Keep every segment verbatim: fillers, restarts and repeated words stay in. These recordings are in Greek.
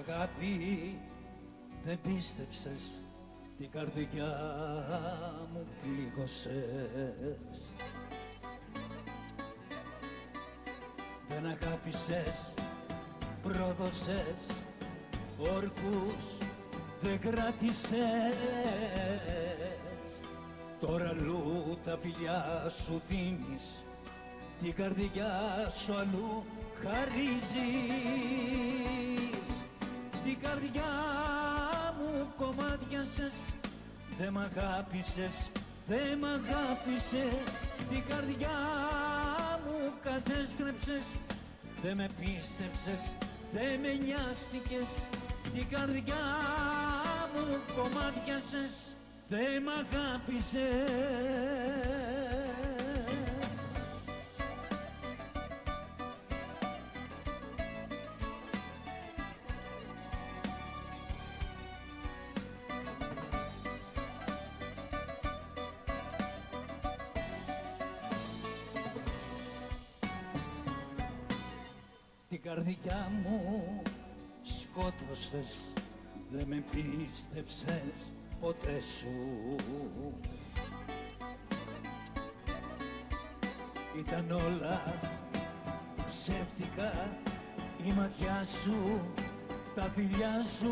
αγάπη δεν πίστεψες, την καρδιά μου πλήγωσες. Δεν αγάπησες, πρόδωσες, όρκους δεν κράτησες. Τώρα αλλού τα φιλιά σου δίνεις, την καρδιά σου αλλού χαρίζεις. Την καρδιά μου κομμάτιασες, δε μ' αγάπησες, δε μ' αγάπησες. Την καρδιά μου κατέστρεψες, δε με πίστεψες, δε με νοιάστηκες. Την καρδιά μου κομμάτιασες, δε μ' αγάπησες. Την καρδιά μου σκότωσες, δε με πίστεψες ποτέ σου. Ήταν όλα ψεύτικα, η ματιά σου, τα φιλιά σου.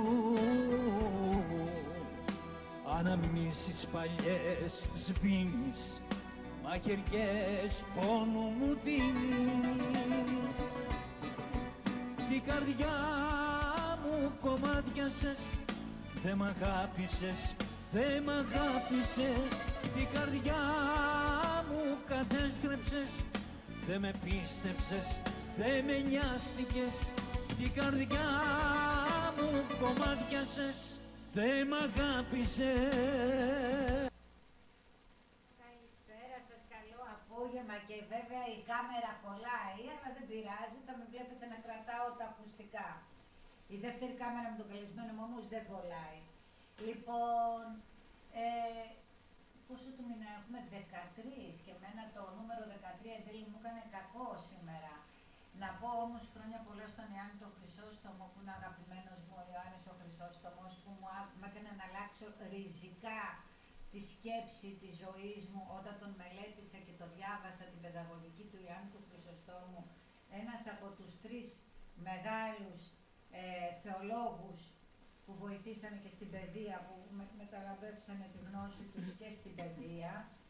Αναμνήσεις παλιές σβήνεις, μαχαιριές πόνου μου δίνεις. Την καρδιά μου κομμάτιασες, δε μ' αγάπησες, δε μ' αγάπησες. Την καρδιά μου κατέστρεψες, δε με πίστεψες, δε με νοιάστηκες. Την καρδιά μου κομμάτιασες, δε μ' αγάπησες. Καλησπέρα σας, καλό απόγευμα και βέβαια η κάμερα κολλάει, αλλά δεν πειράζει, θα με βλέπετε να κρατάω τα ακουστικά. Η δεύτερη κάμερα με τον καλεσμένο μου όμως δεν κολλάει. Λοιπόν, ε, πόσο του μήνα έχουμε, δεκατρία, και εμένα το νούμερο δεκατρία εν τέλει μου έκανε κακό σήμερα. Να πω όμως χρόνια πολλά στον Ιωάννη τον Χρυσόστομο, που είναι αγαπημένος μου, ο Ιωάννης ο Χρυσόστομος, που μου έκανε να αλλάξω ριζικά τη σκέψη της ζωής μου όταν τον μελέτησα και το διάβασα, την παιδαγωγική του Ιωάννη του Χρυσοστόμου, ένας από τους τρεις μεγάλους ε, θεολόγους που βοηθήσανε και στην παιδεία, που με, μεταλαμπεύσανε τη γνώση τους και στην παιδεία.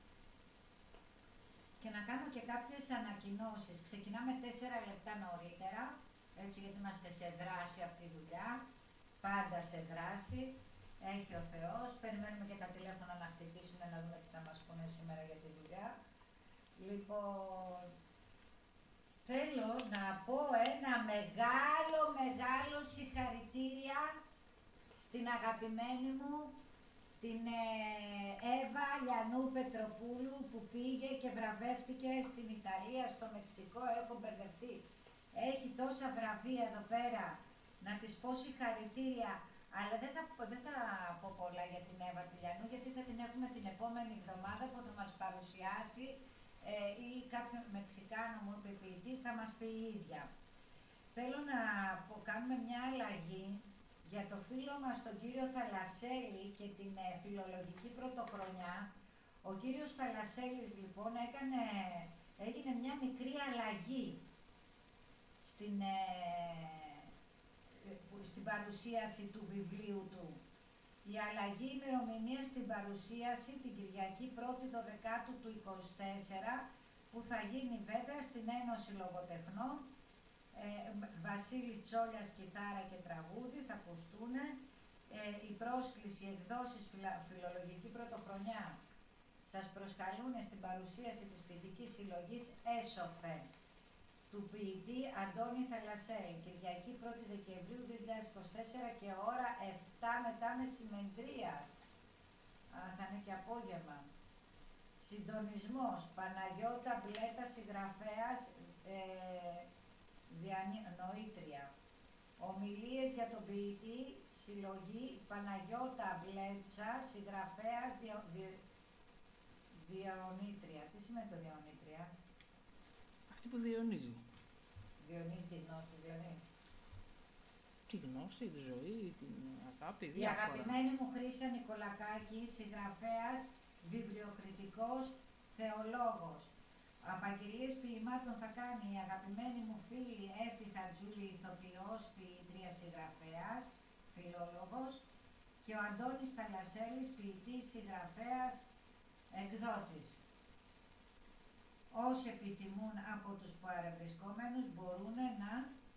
Και να κάνω και κάποιες ανακοινώσεις. Ξεκινάμε τέσσερα λεπτά νωρίτερα, έτσι, γιατί είμαστε σε δράση από τη δουλειά, πάντα σε δράση. Έχει ο Θεός, περιμένουμε και τα τηλέφωνα να χτυπήσουν να δούμε τι θα μας πούνε σήμερα για τη δουλειά. Λοιπόν, θέλω να πω ένα μεγάλο, μεγάλο συγχαρητήρια στην αγαπημένη μου, την Εύα Λιανού Πετροπούλου, που πήγε και βραβεύτηκε στην Ιταλία, στο Μεξικό, έχω μπερδευτεί. Έχει τόσα βραβεία εδώ πέρα, να της πω συγχαρητήρια. Αλλά δεν θα, δεν θα πω πολλά για την Εύα Λιανού, γιατί θα την έχουμε την επόμενη εβδομάδα που θα μας παρουσιάσει ε, ή κάποιον Μεξικάνο μου ποιητή θα μας πει η ίδια. Θέλω να πω, κάνουμε μια αλλαγή για το φίλο μας τον κύριο Θαλασσέλη και την ε, φιλολογική πρωτοχρονιά. Ο κύριος Θαλασσέλης λοιπόν έκανε, έγινε μια μικρή αλλαγή στην... Ε, στην παρουσίαση του βιβλίου του. Η αλλαγή ημερομηνία στην παρουσίαση την Κυριακή πρώτη δωδεκάτου του είκοσι τέσσερα, που θα γίνει βέβαια στην Ένωση Λογοτεχνών. Ε, Βασίλης Τσόλιας, κιθάρα και τραγούδι θα ακουστούν. Ε, η πρόσκληση, εκδόσεις φιλα, φιλολογική πρωτοχρονιά σας προσκαλούν στην παρουσίαση της ποιητικής συλλογής Έσωθε του ποιητή Αντώνη Θαλασσέλη, Κυριακή πρώτη Δεκεμβρίου δύο χιλιάδες είκοσι τέσσερα και ώρα επτά μετά μεσημβρία. Θα είναι και απόγευμα. Συντονισμός, Παναγιώτα Μπλέτα, συγγραφέας, ε, διανοήτρια. Ομιλίες για τον ποιητή, συλλογή Παναγιώτα Μπλέτσα, συγγραφέας, δια, δια, διαονήτρια. Τι σημαίνει το διαονήτρια? Αυτή που διονύζει. Διονύζει τη γνώση, δηλαδή. Τη γνώση, τη ζωή, την αγάπη, Η διάφορα. αγαπημένη μου Χρύσα Νικολακάκη, συγγραφέας, βιβλιοκριτικός, θεολόγος. Απαγγελίες ποιημάτων θα κάνει η αγαπημένη μου φίλη Έφη Χατζούλη, ηθοποιός, ποιήτρια, συγγραφέας, φιλόλογος, και ο Αντώνης Θαλασσέλης, ποιητής, συγγραφέας, εκδότης. Όσοι επιθυμούν από τους παρευρισκόμενους μπορούν να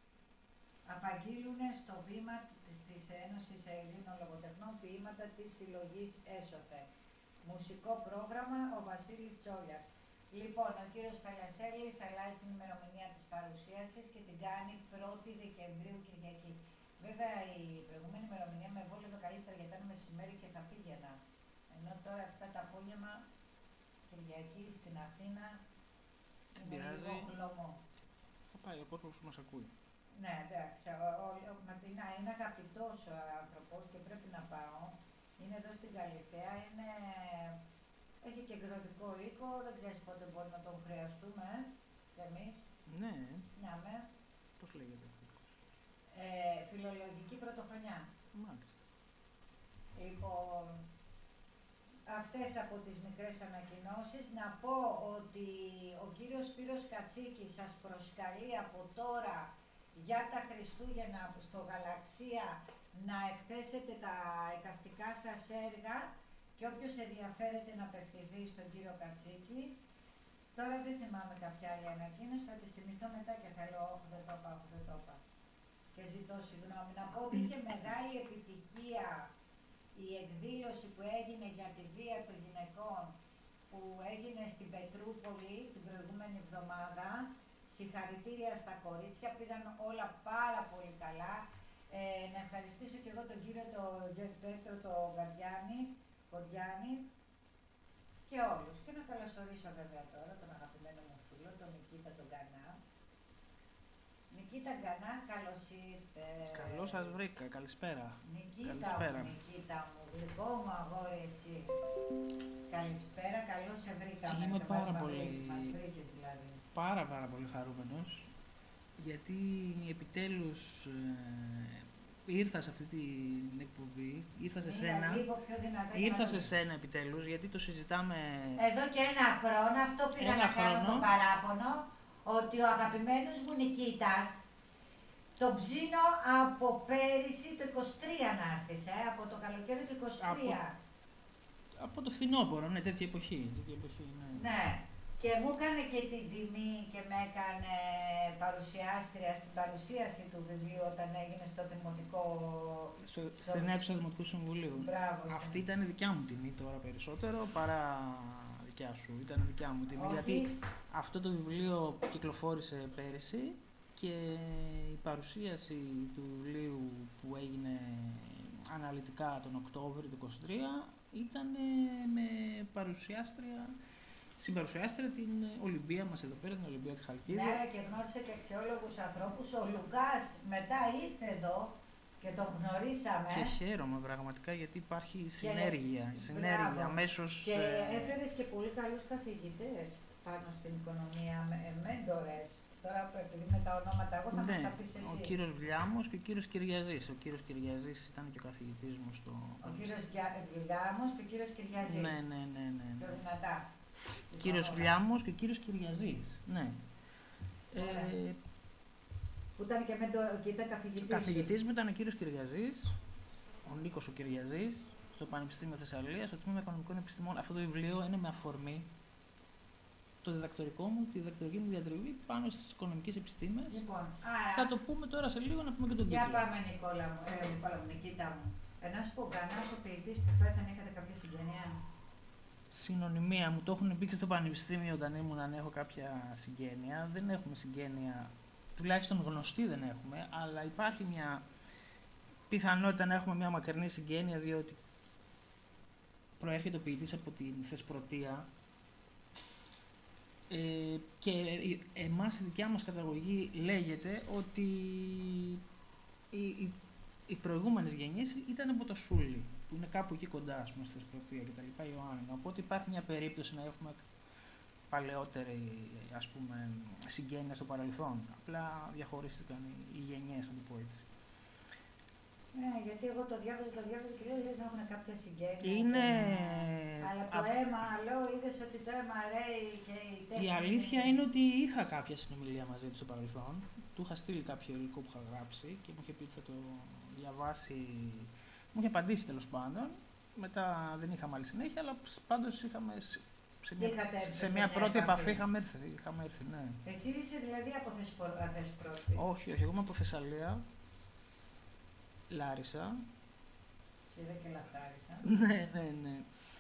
απαγγείλουν στο βήμα της Ένωσης Ελλήνων Λογοτεχνών ποίηματα της συλλογής Έσωθε. Μουσικό πρόγραμμα ο Βασίλης Τσόλιας. Λοιπόν, ο κύριος Θαλασσέλης αλλάζει την ημερομηνία της παρουσίασης και την κάνει πρώτη Δεκεμβρίου Κυριακή. Βέβαια η προηγούμενη ημερομηνία με βόλευε καλύτερα γιατί ήταν μεσημέρι και θα πήγαινα. Ενώ τώρα αυτά τα απόγευμα Κυριακή στην Αθήνα είναι λίγο χλωμό. Θα πάει ο κόσμος που μας ακούει. Ναι, εντάξει, ο, ο, ο, Ματινά είναι αγαπητός ο άνθρωπος και πρέπει να πάω. Είναι εδώ στην Καλυθέα, είναι... έχει και εκδοτικό οίκο, δεν ξέρεις πότε μπορεί να τον χρειαστούμε, κι εμείς. Ναι. Ναι, με. Πώς λέγεται. Ε, φιλολογική πρωτοχρονιά. Μάλιστα. Λοιπόν, αυτές από τις μικρές ανακοινώσεις. Να πω ότι ο κύριος Σπύρος Κατσίκης σας προσκαλεί από τώρα για τα Χριστούγεννα στο Γαλαξία να εκθέσετε τα εικαστικά σας έργα και όποιος ενδιαφέρεται να απευθυνθεί στον κύριο Κατσίκη. Τώρα δεν θυμάμαι κάποια άλλη ανακοίνωση, θα τη θυμηθώ μετά και θα λέω όχι δεν το είπα, όχι δεν το είπα. Και ζητώ συγγνώμη. Να πω ότι είχε μεγάλη επιτυχία η εκδήλωση που έγινε για τη βία των γυναικών που έγινε στην Πετρούπολη την προηγούμενη εβδομάδα. Συγχαρητήρια στα κορίτσια, πήγαν όλα πάρα πολύ καλά. Ε, να ευχαριστήσω και εγώ τον κύριο τον Πέτρο τον Καρδιάνη, Κορδιάνη και όλους. Και να καλωσορίσω βέβαια τώρα τον αγαπημένο μου φίλο, τον Νικήτα τον Γκανά. Νικήτα Γκανά, καλώς ήρθες. Καλώς σας βρήκα, καλησπέρα. Νικήτα καλησπέρα. μου, Νικήτα μου, γλυκό μου αγόρι εσύ. Καλησπέρα, καλώς σε βρήκαμε. Είμαι πάρα μας πολύ... Μας βρήκες δηλαδή. Πάρα πάρα πολύ χαρούμενος, γιατί επιτέλους ε, ήρθα σε αυτή την εκπομπή, ήρθα σε σένα, ήρθα σε σένα επιτέλους, γιατί το συζητάμε... Εδώ και ένα χρόνο, αυτό πήγα να κάνω το παράπονο, ότι ο αγαπημένος μου Νικήτας, τον ψήνω από πέρυσι το είκοσι τρία να έρθεις, ε, από το καλοκαίρι του είκοσι τρία. Από, από το φθινόπωρο, ναι, τέτοια εποχή, τέτοια εποχή ναι. Ναι. Και μου έκανε και την τιμή και με έκανε παρουσιάστρια στην παρουσίαση του βιβλίου όταν έγινε στο Δημοτικό... Στο, στο... Στην αίθουσα του Δημοτικού Συμβουλίου. Μπράβο. Αυτή ήταν η δικιά μου τιμή τώρα περισσότερο παρά δικιά σου. Ήταν δικιά μου τιμή. Όχι. Γιατί αυτό το βιβλίο κυκλοφόρησε πέρυσι και η παρουσίαση του βιβλίου που έγινε αναλυτικά τον Οκτώβριο του είκοσι τρία ήταν με παρουσιάστρια. Συμπαρουσιάστρια την Ολυμπία μας εδώ πέρα, την Ολυμπία τη Χαλκίδα. Ναι, και γνώρισε και αξιόλογους ανθρώπους. Ο Λουκάς μετά ήρθε εδώ και τον γνωρίσαμε. Και χαίρομαι πραγματικά γιατί υπάρχει συνέργεια. Και... συνέργεια αμέσως. Και έφερες και πολύ καλούς καθηγητές πάνω στην οικονομία, μέντορες. Τώρα επειδή με τα ονόματα εγώ θα ναι, μας τα πεις εσύ. Ο κύριος Βλιάμος και ο κύριος Κυριαζής. Ο κύριος Κυριαζής ήταν και ο καθηγητής μου στο... Ο κύριος Βλιάμος και ο κύριος Κυριαζής. Ναι, ναι, ναι, ναι. Πιο δυνατά. Κύριος Βλιάμος και ο κύριος Κυριαζής, ναι. Ε, που ήταν και, με το, και ήταν καθηγητής. Ο καθηγητής μου ήταν ο κύριος Κυριαζής, ο Νίκος ο Κυριαζής, στο Πανεπιστήμιο Θεσσαλίας, στο Τμήμα Οικονομικών Επιστημών. Αυτό το βιβλίο είναι με αφορμή το διδακτορικό μου, τη διδακτορική μου διατριβή πάνω στις οικονομικές επιστήμες. Λοιπόν, άρα... Θα το πούμε τώρα σε λίγο να πούμε και τον τίτλο. Για πάμε Νικόλα μου, ε, Νικόλα μου, Νικήτα μου. Να σου πω, Γκανάς ο ποιητής που πέθανε, είχατε κάποια συγγενεία? Συνωνυμία μου, το έχουν πει και στο πανεπιστήμιο όταν ήμουν αν έχω κάποια συγγένεια. Δεν έχουμε συγγένεια, τουλάχιστον γνωστή δεν έχουμε, αλλά υπάρχει μια πιθανότητα να έχουμε μια μακρινή συγγένεια, διότι προέρχεται ο ποιητής από την Θεσπρωτεία ε, και εμάς η δικιά μας καταγωγή λέγεται ότι οι, οι, οι προηγούμενες γενιές ήταν από το Σούλι, που είναι κάπου εκεί κοντά, ας πούμε, στη Θεσπρωτεία και τα λοιπά, Ιωάννινα. Οπότε υπάρχει μια περίπτωση να έχουμε παλαιότερη, ας πούμε, συγγένεια στο παρελθόν. Απλά διαχωρίστηκαν οι γενιές, να το πω έτσι. Ναι, γιατί εγώ το διάβαζα, το διάβαζα και λέω λες να έχουν κάποια συγγένεια. Είναι... Να... Αλλά το Α... αίμα, λέω, είδες ότι το αίμα ρέει και η τέχνη... Η αλήθεια είναι ότι είχα κάποια συνομιλία μαζί του στο παρελθόν. Του είχα στείλει κάποιο υλικό που είχα γράψει και μου είχε πει ότι θα το διαβάσει. Μου είχε απαντήσει τέλος πάντων. Μετά δεν είχαμε άλλη συνέχεια, αλλά πάντως είχαμε. Σε μια, σε σε μια πρώτη επαφή. επαφή είχαμε έρθει, είχαμε έρθει, ναι. Εσύ είσαι δηλαδή από Θεσπρώτη. Όχι, όχι, εγώ είμαι από Θεσσαλία, Λάρισα. Σε είδα και Λαχτάρισα. Ναι, ναι, ναι.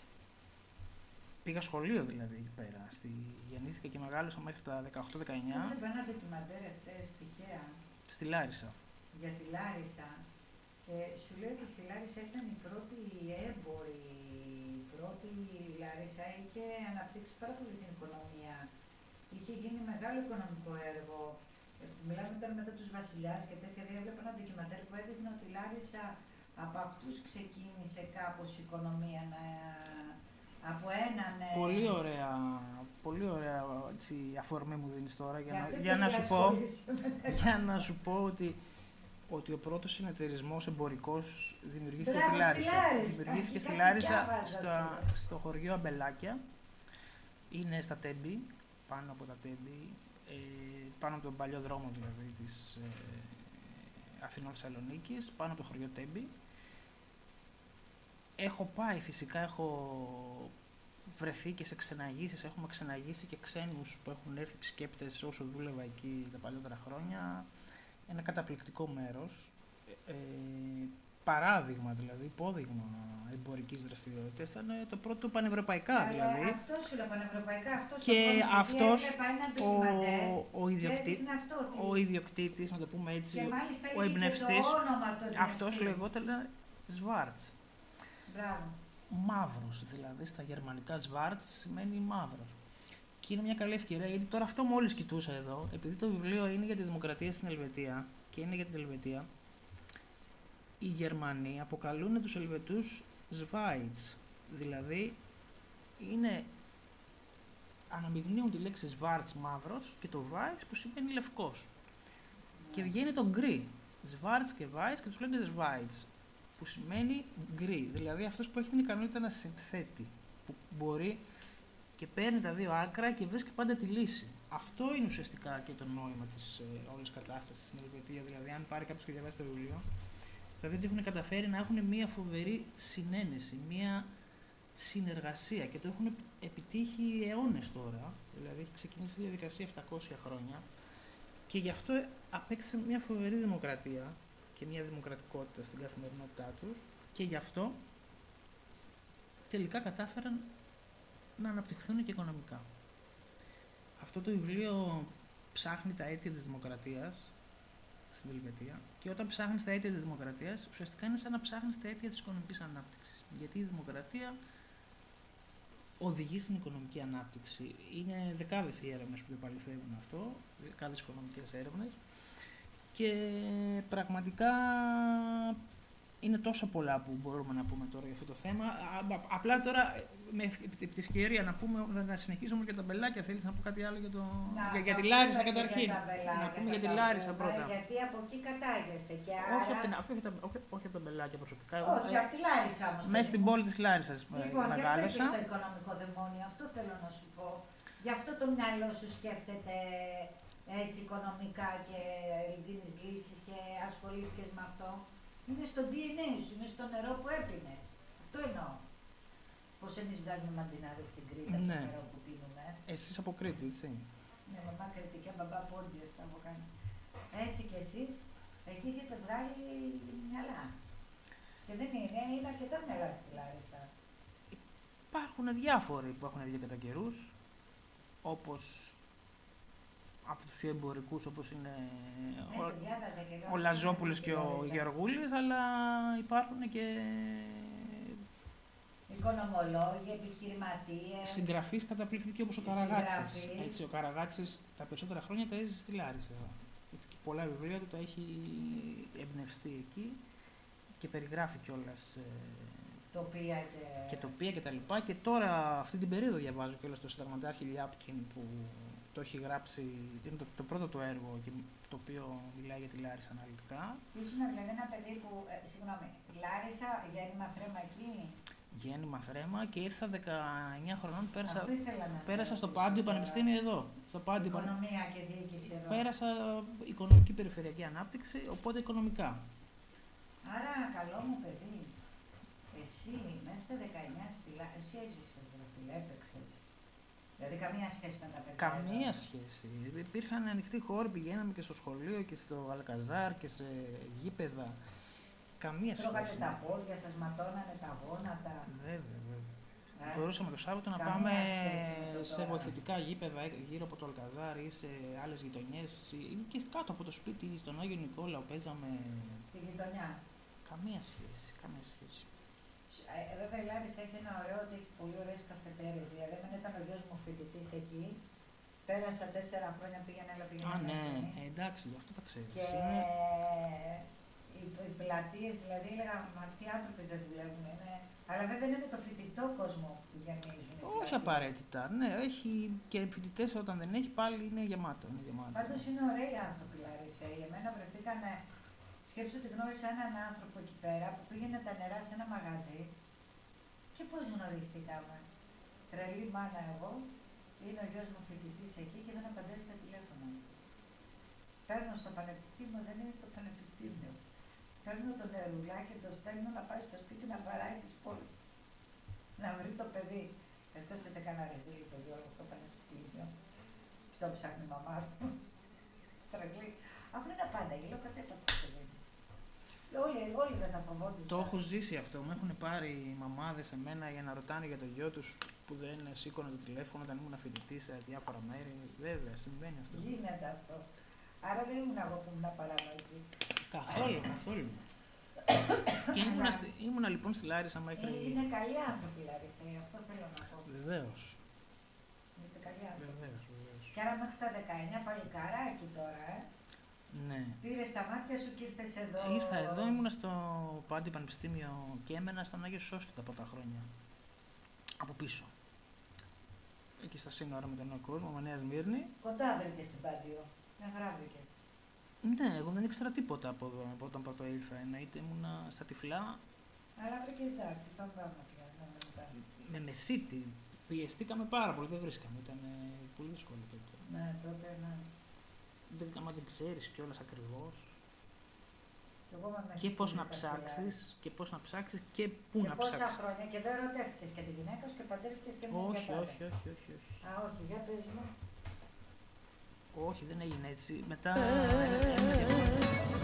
Πήγα σχολείο δηλαδή εκεί πέρα. Στη... Γεννήθηκα και μεγάλωσα μέχρι τα δεκαοκτώ δεκαεννιά. Έβλεπα ένα ντοκιμαντέρ χτες τυχαία. Στη Λάρισα. Για τη Λάρισα. Και σου λέω ότι στη Λάρισα ήταν η πρώτη έμπορη. Η πρώτη Λάρισα είχε αναπτύξει πάρα πολύ την οικονομία. Είχε γίνει μεγάλο οικονομικό έργο. Μιλάμε τώρα μετά τους βασιλιάς και τέτοια. Έβλεπα ένα ντοκιμαντέρ που έδειχνε ότι η Λάρισα από αυτούς ξεκίνησε κάπως η οικονομία να. Από έναν. Πολύ ωραία, πολύ ωραία έτσι, αφορμή μου δίνεις τώρα για, για, να, για, να σου πω, για να σου πω ότι, ότι ο πρώτος συνεταιρισμός εμπορικός δημιουργήθηκε Μπράβο, στη Λάρισα. Στη Λάρισα. Δημιουργήθηκε στη Λάρισα στο, στο χωριό Αμπελάκια. Είναι στα Τέμπη, πάνω από τα Τέμπη, ε, πάνω από τον παλιό δρόμο δηλαδή της ε, Αθηνών Θεσσαλονίκης, πάνω από το χωριό Τέμπη. Έχω πάει φυσικά, έχω βρεθεί και σε ξεναγήσεις, έχουμε ξεναγήσει και ξένους που έχουν έρθει επισκέπτες όσο δούλευα εκεί τα παλιότερα χρόνια. Ένα καταπληκτικό μέρος, ε, παράδειγμα δηλαδή, υπόδειγμα εμπορικής δραστηριότητας, ήταν το πρώτο πανευρωπαϊκά αλλά δηλαδή. Αυτό σου λέω, πανευρωπαϊκά, αυτός και ο αυτός ο, ο, ιδιοκτή, ο ιδιοκτήτης, να το πούμε έτσι, και μάλιστα ο εμπνευστής, αυτός εμπνευστή. λεγόταν Σβάρτς. Μπράβο. Μαύρος, δηλαδή στα γερμανικά Σβάρτς σημαίνει μαύρος. Και είναι μια καλή ευκαιρία, γιατί τώρα αυτό μόλις κοιτούσα εδώ, επειδή το βιβλίο είναι για τη δημοκρατία στην Ελβετία και είναι για την Ελβετία, οι Γερμανοί αποκαλούν τους Ελβετούς Σβάιτς, δηλαδή είναι, αναμειγνύουν τη λέξη Σβάρτς μαύρος και το Βάιτς που σημαίνει λευκός. Yeah. Και βγαίνει το γκρι, Σβάρτς και Βάιτς και τους λένε Σβάιτς, που σημαίνει γκρι, δηλαδή αυτός που έχει την ικανότητα να συνθέτει, που μπορεί και παίρνει τα δύο άκρα και βρίσκει πάντα τη λύση. Αυτό είναι ουσιαστικά και το νόημα της ε, όλης κατάστασης στην Ελβετία. Δηλαδή, αν πάρει κάποιος και διαβάσει το βιβλίο, θα δείτε ότι έχουν καταφέρει να έχουν μια φοβερή συνένεση, μια συνεργασία και το έχουν επιτύχει αιώνες τώρα. Δηλαδή, έχει ξεκινήσει τη διαδικασία επτακόσια χρόνια και γι' αυτό απέκτησαν μια φοβερή δημοκρατία και μια δημοκρατικότητα στην καθημερινότητά τους και γι' αυτό τελικά κατάφεραν να αναπτυχθούν και οικονομικά. Αυτό το βιβλίο ψάχνει τα αίτια της δημοκρατίας στην Ελβετία και όταν ψάχνεις τα αίτια της δημοκρατίας ουσιαστικά είναι σαν να ψάχνεις τα αίτια της οικονομικής ανάπτυξης. Γιατί η δημοκρατία οδηγεί στην οικονομική ανάπτυξη. Είναι δεκάδες οι έρευνες που το επαληθεύουν αυτό, δεκάδες οικονομικές έρευνες και πραγματικά είναι τόσα πολλά που μπορούμε να πούμε τώρα για αυτό το θέμα. Απλά τώρα, με την ευκαιρία να πούμε, να συνεχίσω όμως για τα μπελάκια. Θέλεις να πω κάτι άλλο για, το... να, για, για τη Λάρισα καταρχήν? Για μπελάκια, να πούμε για τη Λάρισα πρώτα. Γιατί από εκεί κατάγεσαι και άρα... Όχι από, την, όχι, όχι, όχι από τα μπελάκια προσωπικά. Όχι, από τη Λάρισα όμως. Μέσα στην πόλη της Λάρισας λοιπόν, μεγάλωσα. Λοιπόν, στο οικονομικό δαιμόνιο, αυτό θέλω να σου πω. Γι' αυτό το μυαλό σου σκέφτεται έτσι οικονομικά και δίνεις λύσεις και ασχολήθηκες με αυτό. Είναι στο ντι εν έι σου, είναι στο νερό που έπινες. Αυτό εννοώ. Πώς εμείς βγάζουμε μαντινάδες στην Κρήτη, από ναι. το νερό που πίνουμε. Εσείς από Κρήτη, έτσι. Ναι, μαμά κριτικά, μπαμπά πόντιος, τα έχω κάνει. Έτσι κι εσείς, εκεί έχετε βγάλει μυαλά. Και δεν είναι, είναι αρκετά μυαλά στη Λάρισα. Υπάρχουν διάφοροι που έχουν βγει κατά καιρούς, όπως από τους πιο εμπορικούς όπως είναι ναι, ο, και ο Λαζόπουλος και ο Γεωργούλης, αλλά υπάρχουν και οικονομολόγοι, επιχειρηματίες, συγγραφείς καταπληκτικοί όπως ο Καραγάτσης. Έτσι, ο Καραγάτσης τα περισσότερα χρόνια τα έζησε στη Λάρισα. Έτσι, και πολλά βιβλία του τα έχει εμπνευστεί εκεί και περιγράφει κιόλας τοπία και... και τοπία και τα λοιπά. Και τώρα αυτή την περίοδο διαβάζω κιόλας το συνταγματάρχη Λιάπκιν που το το έχει γράψει, είναι το, το πρώτο του έργο και το οποίο μιλάει για τη Λάρισα αναλυτικά. Ήσουν δηλαδή ένα παιδί που, ε, συγγνώμη, Λάρισα, γέννημα θρέμα εκεί. Γέννημα θρέμα και ήρθα δεκαεννιά χρονών, πέρασα, Αυτό ήθελα να σε πέρασα στο ρωτήσω Πάντιο τώρα. Πανεπιστήμιο εδώ. Στο Πάντιο Πανε- Οικονομία και διοίκηση εδώ. Πέρασα οικονομική περιφερειακή ανάπτυξη, οπότε οικονομικά. Άρα, καλό μου παιδί, εσύ μέχρι τα δεκαεννιά στη Λάρισα, εσύ έζησες, ρε φίλε, έπαιξες. Δηλαδή καμία σχέση με τα παιδιά. Καμία εδώ. σχέση. Υπήρχαν ανοιχτοί χώροι, πηγαίναμε και στο σχολείο και στο Αλκαζάρ και σε γήπεδα. Καμία Τρώγατε σχέση. τα πόδια σας, ματώνανε τα γόνατα. Βέβαια, βέβαια. Ε? Μπορούσαμε το Σάββατο να Καμία πάμε σχέση με το σε τώρα. βοηθητικά γήπεδα γύρω από το Αλκαζάρ ή σε άλλες γειτονιές ή και κάτω από το σπίτι στον Άγιο Νικόλαο παίζαμε. Στη γειτονιά. Καμία σχέση, καμία σχέση. Ε, ε, βέβαια η Λάρισα έχει ένα ωραίο ότι έχει πολύ ωραίες καφετέρες. Δηλαδή, εμένα ήταν ο γιος μου φοιτητής εκεί. Πέρασα τέσσερα χρόνια, πήγαινε, αλλά πήγαινε. Α, ναι, εκεί. ε, εντάξει, γι' αυτό τα ξέρεις. Και Είναι... οι, οι πλατείες, δηλαδή έλεγα, μα αυτοί οι άνθρωποι δεν δουλεύουν. Είναι... Αλλά βέβαια είναι με το φοιτητό κόσμο που γεμίζουν. οι Όχι πλατείες. απαραίτητα. Ναι, έχει και φοιτητέ όταν δεν έχει πάλι είναι γεμάτο. Είναι γεμάτο. Πάντως είναι ωραίοι άνθρωποι, Λάρισα. Για μένα βρεθήκαν. Σκέψου ότι γνώρισα έναν άνθρωπο εκεί πέρα που πήγαινε τα νερά σε ένα μαγαζί. Και πώς γνωριστήκαμε. Τρελή μάνα εγώ, είναι ο γιος μου φοιτητής εκεί και δεν απαντάει στα τηλέφωνα. Παίρνω στο πανεπιστήμιο, δεν είναι στο πανεπιστήμιο. Παίρνω το νερουλάκι και το στέλνω να πάει στο σπίτι να βαράει τις πόρτες. Να βρει το παιδί. Εκτός έτε κανένα ρεζίλι το Γιώργο στο πανεπιστήμιο. Αυτό ψάχνει η μαμά του. Τρελή. Αυτό είναι απάνταγε, λέω κατέπατα το παιδί. Όλοι, όλοι δεν θα φοβόντουσαν. Το έχω ζήσει αυτό. Με έχουν πάρει οι μαμάδες σε μένα για να ρωτάνε για το γιο τους που δεν σήκωνε το τηλέφωνο όταν ήμουν φοιτητή σε διάφορα μέρη. Βέβαια, συμβαίνει αυτό. Γίνεται αυτό. Άρα δεν ήμουν εγώ που ήμουν παρανοϊκή. Καθόλου, καθόλου. Και ήμουνα, στη- ήμουνα λοιπόν στη Λάρισα μέχρι. Ε, είναι καλοί άνθρωποι, Λάρισα, αυτό θέλω να πω. Βεβαίως. Είστε καλοί άνθρωποι. Βεβαίως, βεβαίως. Και άρα μέχρι τα δεκαεννιά παλικαράκι τώρα, ε. Ναι. Πήρες τα μάτια σου και ήρθες εδώ. Ήρθα εδώ, ήμουνα στο Πάντιο Πανεπιστήμιο και έμενα στον Άγιο Σώστητα από τα χρόνια. Από πίσω. Εκεί στα σύνορα με τον Νέο Κόσμο, με Νέα Σμύρνη. Κοντά βρήκες την Πάντιο. Μια χαρά βρήκες. Ναι, εγώ δεν ήξερα τίποτα από εδώ από όταν πρώτο ήρθα. Εννοείται ήμουνα στα τυφλά Αλλά βρήκες εντάξει, πάμε πάμε πια. να μην πάμε. με μεσίτη. Πιεστήκαμε πάρα πολύ, δεν βρίσκαμε. Ήταν ε, πολύ δύσκολο τότε. Ναι, τότε ναι. Δεν, άμα δεν ξέρεις κιόλας ακριβώς. Και, εγώ με Και μεσήτης πώς να βρήκα στη ψάξεις, Λάρισα. και πώς να ψάξεις και πού Και να πόσα ψάξεις. χρόνια και εδώ ερωτεύτηκες και τη γυναίκα σου και παντρεύτηκες και εμείς Όχι, για πάντα. όχι, όχι, όχι, όχι. Α, όχι, για πες μου. Όχι, δεν έγινε έτσι. Μετά έμεινε διαφορετικά.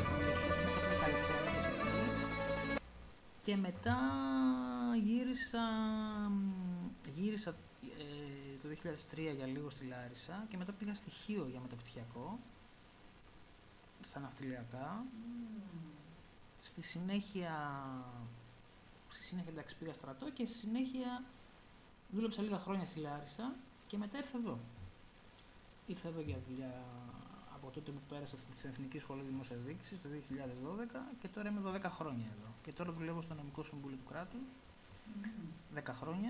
Και μετά γύρισα, γύρισα ε, το δύο χιλιάδες τρία για λίγο στη Λάρισα και μετά πήγα στοιχείο για μεταπτυχιακό στα ναυτιλιακά. Μμμ. Στη συνέχεια, στη συνέχεια εντάξει, πήγα στρατό και στη συνέχεια δούλεψα λίγα χρόνια στη Λάρισα και μετά ήρθα εδώ. Ήρθα εδώ για δουλειά από τότε που πέρασα στην Εθνική Σχολή Δημόσιας Διοίκησης το δύο χιλιάδες δώδεκα και τώρα είμαι δώδεκα χρόνια εδώ. Και τώρα δουλεύω στο Νομικό Συμβούλιο του Κράτους, Μμμ. δέκα χρόνια.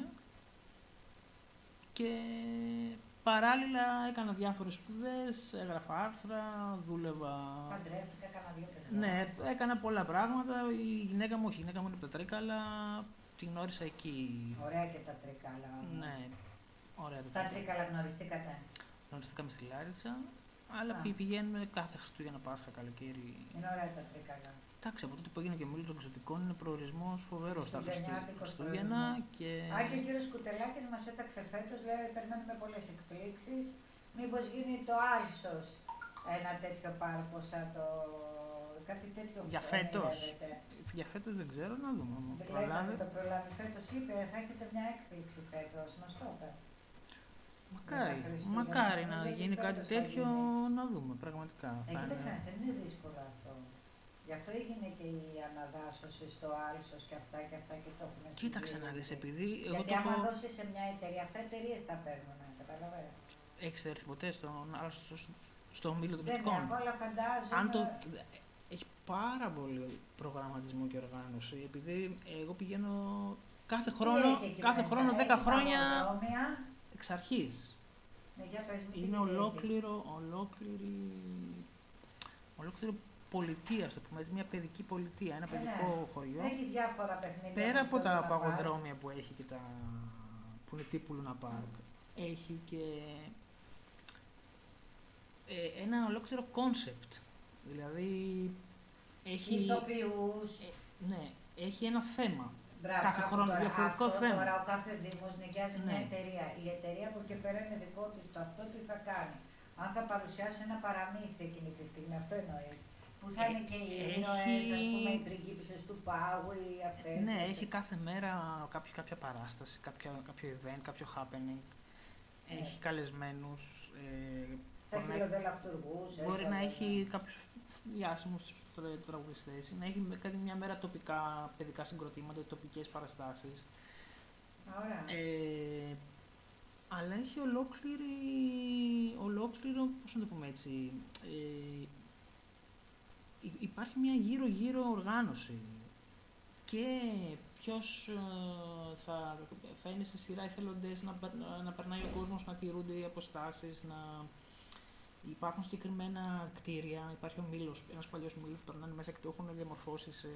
Και παράλληλα έκανα διάφορες σπουδές, έγραφα άρθρα, δούλευα. Παντρεύτηκα, κάνα δύο παιδιά. Ναι, έκανα πολλά πράγματα. Η γυναίκα μου, όχι, η γυναίκα μου είναι από τα Τρίκαλα, την γνώρισα εκεί. Ωραία και τα τρίκαλα. Ναι, ωραία. Στα τρίκαλα γνωριστήκατε. Γνωριστήκαμε στη Λάρισα, αλλά Α. πη- πηγαίνουμε κάθε Χριστούγεννα, Πάσχα, καλοκαίρι. Είναι ωραία τα τρίκαλα. Εντάξει, από τότε που έγινε και μίλη των εξωτικών είναι προορισμός φοβερός τα Χριστουγεννιάτικος Χριστούγεννα. Και... Α, και ο κύριος Κουτελάκης μας έταξε φέτος, λέει, περιμένουμε πολλές εκπλήξεις. Μήπως γίνει το Άλσος ένα τέτοιο πάρκο σαν το... κάτι τέτοιο Για αυτό φέτος. ονειρεύεται. Για φέτος δεν ξέρω, να δούμε. άμα Δηλαδή προλάβει. να το προλάβει φέτος, είπε, θα έχετε μια έκπληξη φέτος, μας το είπε. Μακάρι, Για τα Χριστούγεννα. μακάρι να Νομίζω ότι γίνει κάτι φέτος θα τέτοιο, γίνει. να δούμε πραγματικά. Ε, Θα κοίταξε, είναι- δεν είναι δύσκολο αυτό. Γι' αυτό έγινε και η αναδάσωση στο Άλσος και αυτά και αυτά και το έχουμε Κοίταξε να δεις, συντηρήσει. επειδή εγώ Γιατί το άμα έχω... δώσει σε μια εταιρεία, αυτά εταιρείε τα παίρνουν, καταλαβαίνω. Έχεις έρθει ποτέ στον, άλλο στο, στο ομίλιο των Δεν πιστικών. έχω, αλλά φαντάζομαι. Αν το... Έχει πάρα πολύ προγραμματισμό και οργάνωση, επειδή εγώ πηγαίνω κάθε Τι χρόνο, έχει εκεί κάθε μέσα, χρόνο έχει δέκα χρόνια παγοδρόμια, εξ αρχής. Ναι, για πες μου, τι Είναι έχει. ολόκληρο, ολόκληρη, ολόκληρο πολιτεία, στο πούμε έτσι, μια παιδική πολιτεία, ένα Ε, παιδικό ναι. χωριό. Έχει διάφορα παιχνίδια. Πέρα όπως από το τα Luna Park. παγοδρόμια που έχει και τα. Που είναι τύπου Luna Park, έχει και ε, ένα ολόκληρο κόνσεπτ. Δηλαδή έχει. Ηθοποιούς. Ε, ναι, έχει ένα θέμα. Μπράβο, κάθε άκου χρόνο τώρα, διαφορετικό αυτό θέμα. Τώρα ο κάθε Δήμος νοικιάζει μια Ναι. εταιρεία. Η εταιρεία από εκεί πέρα είναι δικό της το αυτό τι θα κάνει. Αν θα παρουσιάσει ένα παραμύθι εκείνη τη στιγμή, αυτό εννοείς. Που θα Ε, είναι και οι έχει- ήρωες, ας πούμε, οι πριγκίπισσες του πάγου ή αυτές. Ναι, αυτές. έχει κάθε μέρα κάποιο, κάποια παράσταση, κάποια, κάποιο event, κάποιο happening. Έχει Έτσι. καλεσμένους. Ε, Τα μπορεί να- χιλοδελακτουργούς. Μπορεί έτσι, να όλα έχει αυτά. κάποιους διάσημους τρα- τραγουδιστές, ή να έχει κάτι μια μέρα τοπικά παιδικά συγκροτήματα, τοπικές παραστάσεις. Ωραία. Ε, αλλά έχει ολόκληρη, ολόκληρο, πώς να το πούμε έτσι, ε, υ- υπάρχει μια γύρω-γύρω οργάνωση και ποιος ε, θα, θα είναι στη σειρά εθελοντές να, περ- να, να περνάει ο κόσμος, να τηρούνται οι αποστάσεις, να υπάρχουν συγκεκριμένα κτίρια, υπάρχει ο μήλος, ένας παλιός μήλος που περνάνε μέσα και το έχουν διαμορφώσει σε,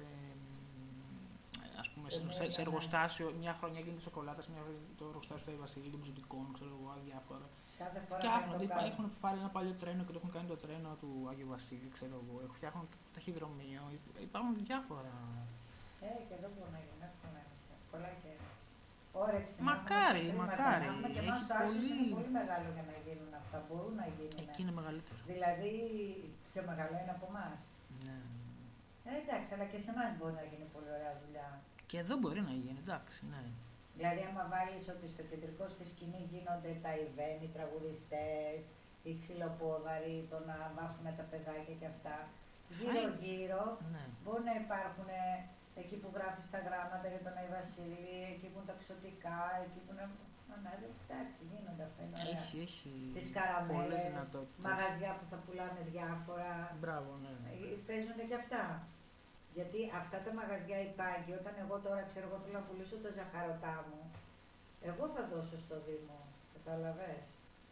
ας πούμε, Σε σε, μια- σε, σε ναι. εργοστάσιο. Μια χρονιά γίνεται σοκολάτας, μια χρονιά το εργοστάσιο του Άι Βασίλη, των Μουζωτικών, ξέρω εγώ, διάφορα. Κάθε φορά Φτιάχνονται, κάνει το υπά- κάνω. έχουν πάρει ένα παλιό τρένο και το έχουν κάνει το τρένο του Άγιου Βασίλη, ξέρω εγώ. Έχουν- Φτιάχνουν ταχυδρομείο, υπ- υπάρχουν διάφορα. Ε, και εδώ μπορεί να γίνει εύκολα. Πολλά και όρεξη. να Μακάρι, έχουμε χρήματα, μακάρι. να έχουμε και εμάς Έχει το άξιος πολύ- είναι πολύ μεγάλο για να γίνουν αυτά. Μπορούν να γίνουν. Εκεί είναι μεγαλύτερο. Δηλαδή, πιο μεγάλο είναι από εμάς. Ναι. Ε, εντάξει, αλλά και σε εμάς μπορεί να γίνει πολύ ωραία δουλειά. Και εδώ μπορεί να γίνει, εντάξει, ναι. Δηλαδή, άμα βάλεις ότι στο κεντρικό στη σκηνή γίνονται τα event, οι τραγουδιστές, οι ξυλοπόδαροι, το να βάφουμε τα παιδάκια και αυτά. Γύρω-γύρω Ναι. μπορεί να υπάρχουν ε, εκεί που γράφεις τα γράμματα για τον Άι Βασίλη, εκεί που είναι τα ξωτικά, εκεί που είναι. Μα ναι, εντάξει, γίνονται αυτά. Είναι ωραία. Έχει, έχει Τις πολλές καραμέλες, δυνατότητες. μαγαζιά που θα πουλάνε διάφορα. Μπράβο, ναι. Ε, Παίζονται και αυτά. Γιατί αυτά τα μαγαζιά υπάρχει, όταν εγώ τώρα ξέρω, εγώ θέλω να πουλήσω τα ζαχαρωτά μου, εγώ θα δώσω στο Δήμο. Κατάλαβες.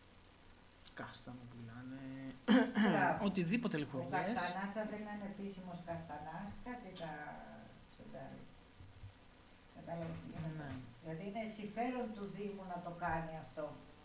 Κάστανο πουλάνε. Μπράβο. Οτιδήποτε Ο λιχουδιές. Καστανάς, αν δεν είναι επίσημος Καστανάς, κάτι θα ξεντάρει. Κατάλαβες τι γίνεται. Ναι. Δηλαδή είναι συμφέρον του Δήμου να το κάνει αυτό.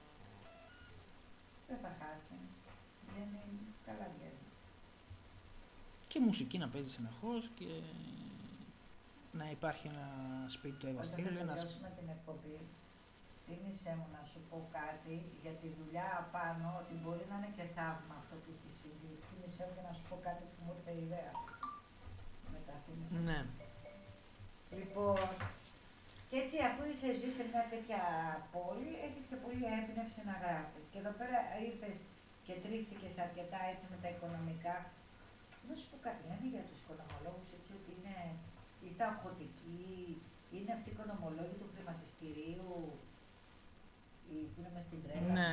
Δεν θα χάσει. Βγαίνει, καλά βγαίνει. Και μουσική να παίζει συνεχώς και να υπάρχει ένα σπίτι του Άι Όταν Βασίλη. θα Ένας... τελειώσουμε την εκπομπή, θύμισέ μου να σου πω κάτι για τη δουλειά απάνω, ότι μπορεί να είναι και θαύμα αυτό που έχει συμβεί. Θύμισέ μου και να σου πω κάτι που μου ήρθε η ιδέα. Μετά θύμισέ μου. Ναι. Λοιπόν, και έτσι αφού είσαι ζει σε μια τέτοια πόλη, έχεις και πολύ έμπνευση να γράφεις. Και εδώ πέρα ήρθες και τρίφτηκες αρκετά έτσι με τα οικονομικά. Να σου πω κάτι, λένε για τους οικονομολόγους έτσι ότι είναι, είστε αγχωτικοί, είναι αυτοί οι οικονομολόγοι του χρηματιστηρίου, οι που είναι μες στην τρέλα. Ναι.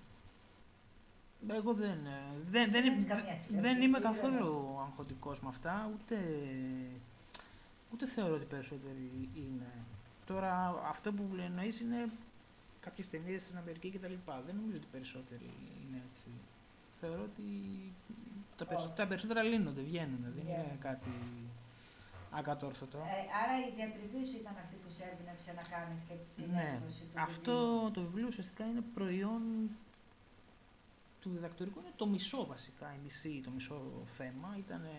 Εγώ δεν, δεν, Εσύ δεν, δεν έχεις καμία σχέση, δεν εσύ είμαι δεν καθόλου αγχωτικός με αυτά, ούτε, ούτε θεωρώ ότι περισσότεροι είναι. Τώρα αυτό που εννοείς είναι κάποιες ταινίες στην Αμερική κτλ. Δεν νομίζω ότι περισσότεροι είναι έτσι. Θεωρώ ότι τα, περισσο- τα περισσότερα λύνονται, βγαίνουν, δεν είναι Βγαίνουν. κάτι ακατόρθωτο. Ε, άρα η διατριβή σου ήταν αυτή που σε έμπνευσε να κάνεις και την Ναι, έκδοση του αυτό βιβλίου. το βιβλίο ουσιαστικά είναι προϊόν του διδακτορικού, είναι το μισό βασικά, η μισή, το μισό θέμα. Ήταν ε,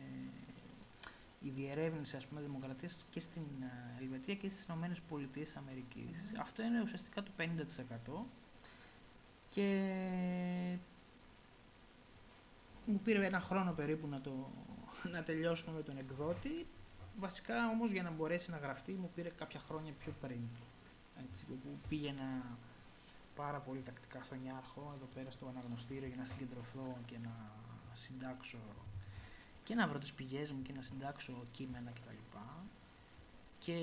η διερεύνηση, ας πούμε, δημοκρατίας και στην ε, Ελβετία και στις Ηνωμένες Πολιτείες της Αμερικής. Μμμ. Αυτό είναι ουσιαστικά το πενήντα τοις εκατό και μου πήρε ένα χρόνο περίπου να, το, να τελειώσουμε με τον εκδότη. Βασικά όμως για να μπορέσει να γραφτεί μου πήρε κάποια χρόνια πιο πριν. Έτσι, όπου πήγαινα πάρα πολύ τακτικά στον Ιάρχο, εδώ πέρα στο αναγνωστήριο για να συγκεντρωθώ και να συντάξω και να βρω τις πηγές μου και να συντάξω κείμενα κτλ. Και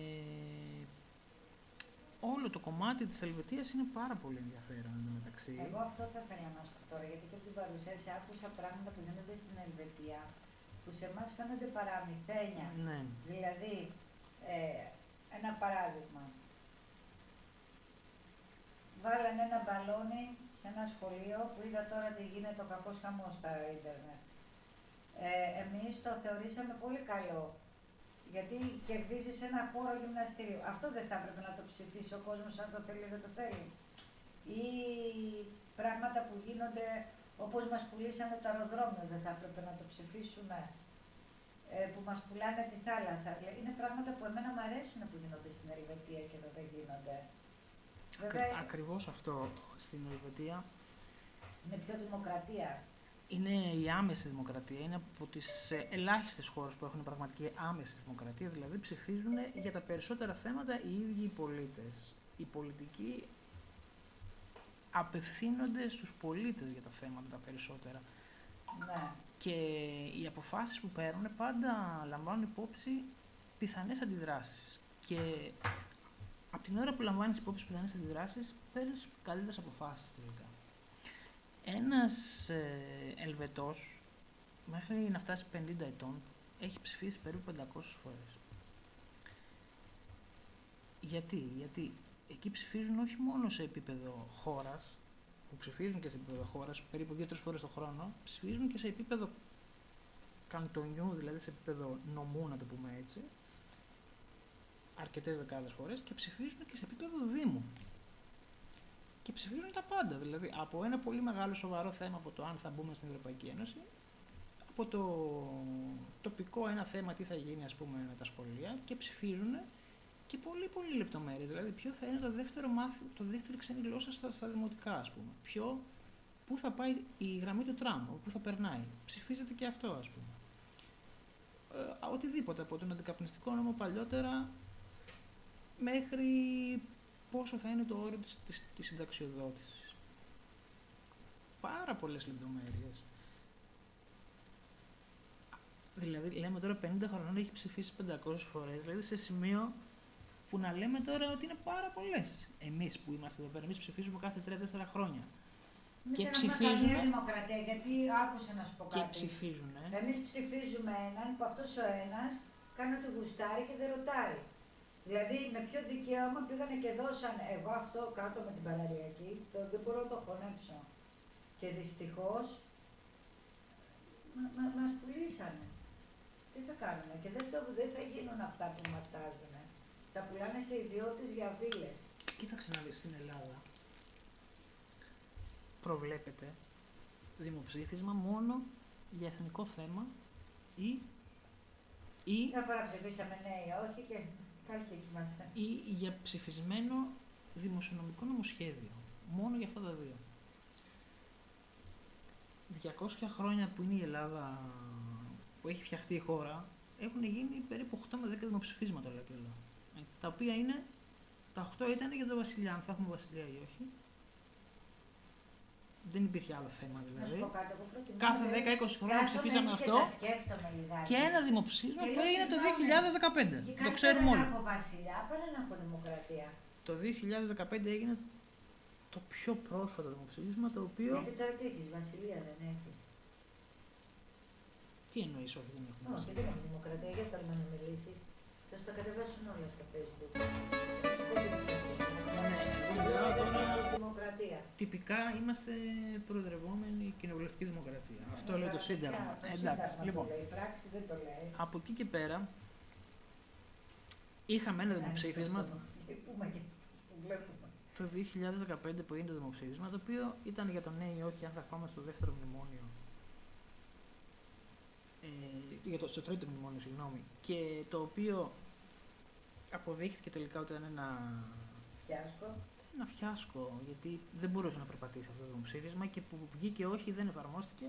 όλο το κομμάτι της Ελβετίας είναι πάρα πολύ ενδιαφέρον εντωμεταξύ. Εγώ αυτό θα ήθελα να σου πω τώρα, γιατί και από την παρουσίαση άκουσα πράγματα που γίνονται στην Ελβετία που σε εμάς φαίνονται παραμυθένια. Ναι, Δηλαδή, ε, ένα παράδειγμα. Βάλανε ένα μπαλόνι σε ένα σχολείο που είδα τώρα τι γίνεται ο κακός χαμός στα ίντερνετ. Ε, εμείς το θεωρήσαμε πολύ καλό, γιατί κερδίζεις ένα χώρο γυμναστήριου. Αυτό δεν θα έπρεπε να το ψηφίσει ο κόσμος αν το θέλει ή δεν το θέλει. Ή πράγματα που γίνονται όπως μας πουλήσανε το αεροδρόμιο, δεν θα έπρεπε να το ψηφίσουμε, ε, που μας πουλάνε τη θάλασσα. Είναι πράγματα που εμένα μου αρέσουν που γίνονται στην Ελβετία και εδώ δεν γίνονται. Βέβαια, ακριβώς αυτό στην Ελβετία. Είναι πιο δημοκρατία. Είναι η άμεση δημοκρατία. Είναι από τις ελάχιστες χώρες που έχουν πραγματική άμεση δημοκρατία. Δηλαδή ψηφίζουν για τα περισσότερα θέματα οι ίδιοι οι πολίτες. Οι πολιτικοί απευθύνονται στους πολίτες για τα θέματα τα περισσότερα. Ναι. Και οι αποφάσεις που παίρνουν πάντα λαμβάνουν υπόψη πιθανές αντιδράσεις. Και από την ώρα που λαμβάνεις υπόψη πιθανές αντιδράσεις, παίρνεις καλύτερες αποφάσεις τελικά. Ένας ε, Ελβετός, μέχρι να φτάσει πενήντα ετών, έχει ψηφίσει περίπου πεντακόσιες φορές. Γιατί, γιατί εκεί ψηφίζουν όχι μόνο σε επίπεδο χώρας, που ψηφίζουν και σε επίπεδο χώρας, περίπου δύο τρεις φορές το χρόνο, ψηφίζουν και σε επίπεδο καντονιού, δηλαδή σε επίπεδο νομού, να το πούμε έτσι, αρκετές δεκάδες φορές, και ψηφίζουν και σε επίπεδο δήμου. Και ψηφίζουν τα πάντα, δηλαδή από ένα πολύ μεγάλο σοβαρό θέμα, από το αν θα μπούμε στην Ευρωπαϊκή Ένωση, από το τοπικό ένα θέμα, τι θα γίνει ας πούμε με τα σχολεία, και ψηφίζουν και πολύ πολύ λεπτομέρειες, δηλαδή ποιο θα είναι το δεύτερο μάθημα, το δεύτερη ξένη γλώσσα στα, στα δημοτικά ας πούμε, ποιο, πού θα πάει η γραμμή του τραμ, πού θα περνάει, ψηφίζεται και αυτό ας πούμε. Ε, οτιδήποτε, από τον αντικαπνιστικό νόμο παλιότερα μέχρι πόσο θα είναι το όριο της, της, της συνταξιοδότησης. Πάρα πολλές λεπτομέρειες. Δηλαδή, λέμε τώρα πενήντα χρονών έχει ψηφίσει πεντακόσιες φορές, δηλαδή σε σημείο που να λέμε τώρα ότι είναι πάρα πολλές. Εμείς που είμαστε εδώ πέρα, εμείς ψηφίζουμε κάθε τρία τέσσερα χρόνια. Εμείς και δεν ψηφίζουμε. έχουμε καμία δημοκρατία, γιατί άκουσα να σου πω κάτι. Και ψηφίζουν. Ε. Εμείς ψηφίζουμε έναν που αυτός ο ένας κάνει ό,τι γουστάρει και δεν ρωτάει. Δηλαδή, με ποιο δικαίωμα πήγανε και δώσαν εγώ αυτό κάτω με την παραλιακή, το δεν μπορώ να το χωνέψω. Και δυστυχώς μα, μα, μας πουλήσανε. Τι θα κάνουμε, και δεν, το, δεν θα γίνουν αυτά που μας τάζουν. Τα πουλάνε σε ιδιώτες για βίλες. Κοίταξε να δεις, στην Ελλάδα προβλέπεται δημοψήφισμα μόνο για εθνικό θέμα ή... ή μια φορά ψηφίσαμε ναι ή όχι και πάλι και κοιμάσαι. Ή για ψηφισμένο δημοσιονομικό νομοσχέδιο. Μόνο για αυτά τα δύο. διακόσια χρόνια που είναι η Ελλάδα, που έχει φτιαχτεί η χώρα, έχουν γίνει περίπου οκτώ με δέκα δημοψηφίσματα, όλα και όλα. Τα οποία είναι, τα οκτώ ήταν για τον βασιλιά, αν θα έχουμε βασιλιά ή όχι. Δεν υπήρχε άλλο θέμα δηλαδή. Κάθε δέκα είκοσι χρόνια ψηφίσαμε αυτό. Και, και ένα δημοψήφισμα που έγινε το δύο χιλιάδες δεκαπέντε. Το ξέρουμε όλοι. Δεν έχω βασιλιά, παρά να έχω δημοκρατία. Το δύο χιλιάδες δεκαπέντε έγινε το πιο πρόσφατο δημοψήφισμα, το οποίο. Γιατί τώρα τι έχεις, βασιλεία δεν έχεις. Τι εννοείς, όχι, δεν έχουμε. Όχι, δεν έχεις δημοκρατία, γιατί τώρα να μιλήσεις. Θα σου τα κατεβάσουν όλα στο Facebook. Δημοκρατία. Τυπικά είμαστε προεδρευόμενοι κοινοβουλευτική δημοκρατία. Ε, Αυτό λέει το Σύνταγμα. Το Εντάξει, σύνταγμα λοιπόν. Το λέει, η πράξη δεν το λέει. Από εκεί και πέρα είχαμε ένα δημοψήφισμα το δύο χιλιάδες δεκαπέντε που έγινε το δημοψήφισμα, το οποίο ήταν για το ναι ή όχι αν θα πάμε στο δεύτερο μνημόνιο. Ε, για το, στο τρίτο μνημόνιο, συγγνώμη. Και το οποίο αποδείχθηκε τελικά ότι ήταν ένα φιάσκο. Ένα φιάσκο, γιατί δεν μπορούσε να περπατήσει αυτό το δημοψήφισμα και που βγήκε όχι, δεν εφαρμόστηκε.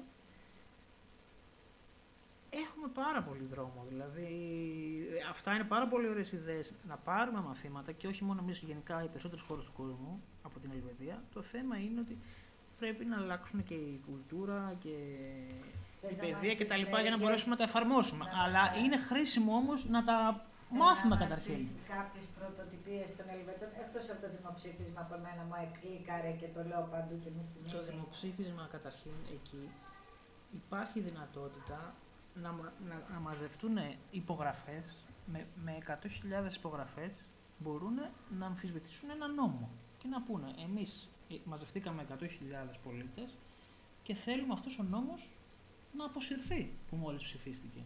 Έχουμε πάρα πολύ δρόμο, δηλαδή αυτά είναι πάρα πολύ ωραίες ιδέες να πάρουμε μαθήματα και όχι μόνο εμείς, γενικά οι περισσότερες χώρες του κόσμου από την Ελβετία. Το θέμα είναι ότι πρέπει να αλλάξουν και η κουλτούρα και η παιδεία και τα λοιπά για να μπορέσουμε να τα εφαρμόσουμε. Να Αλλά μας... είναι χρήσιμο όμως να τα μάθουμε να καταρχήν. Κάποιες πρωτοτυπίες των Ελβετών, εκτός από το δημοψήφισμα που εμένα μου εκλίκαρε και το λέω παντού και μου θυμίζει. Το δημοψήφισμα καταρχήν εκεί υπάρχει δυνατότητα να, να, να μαζευτούν υπογραφές, με, με εκατό χιλιάδες υπογραφές μπορούν να αμφισβητήσουν ένα νόμο και να πούνε εμείς μαζευτήκαμε εκατό χιλιάδες πολίτες και θέλουμε αυτός ο νόμος να αποσυρθεί που μόλις ψηφίστηκε.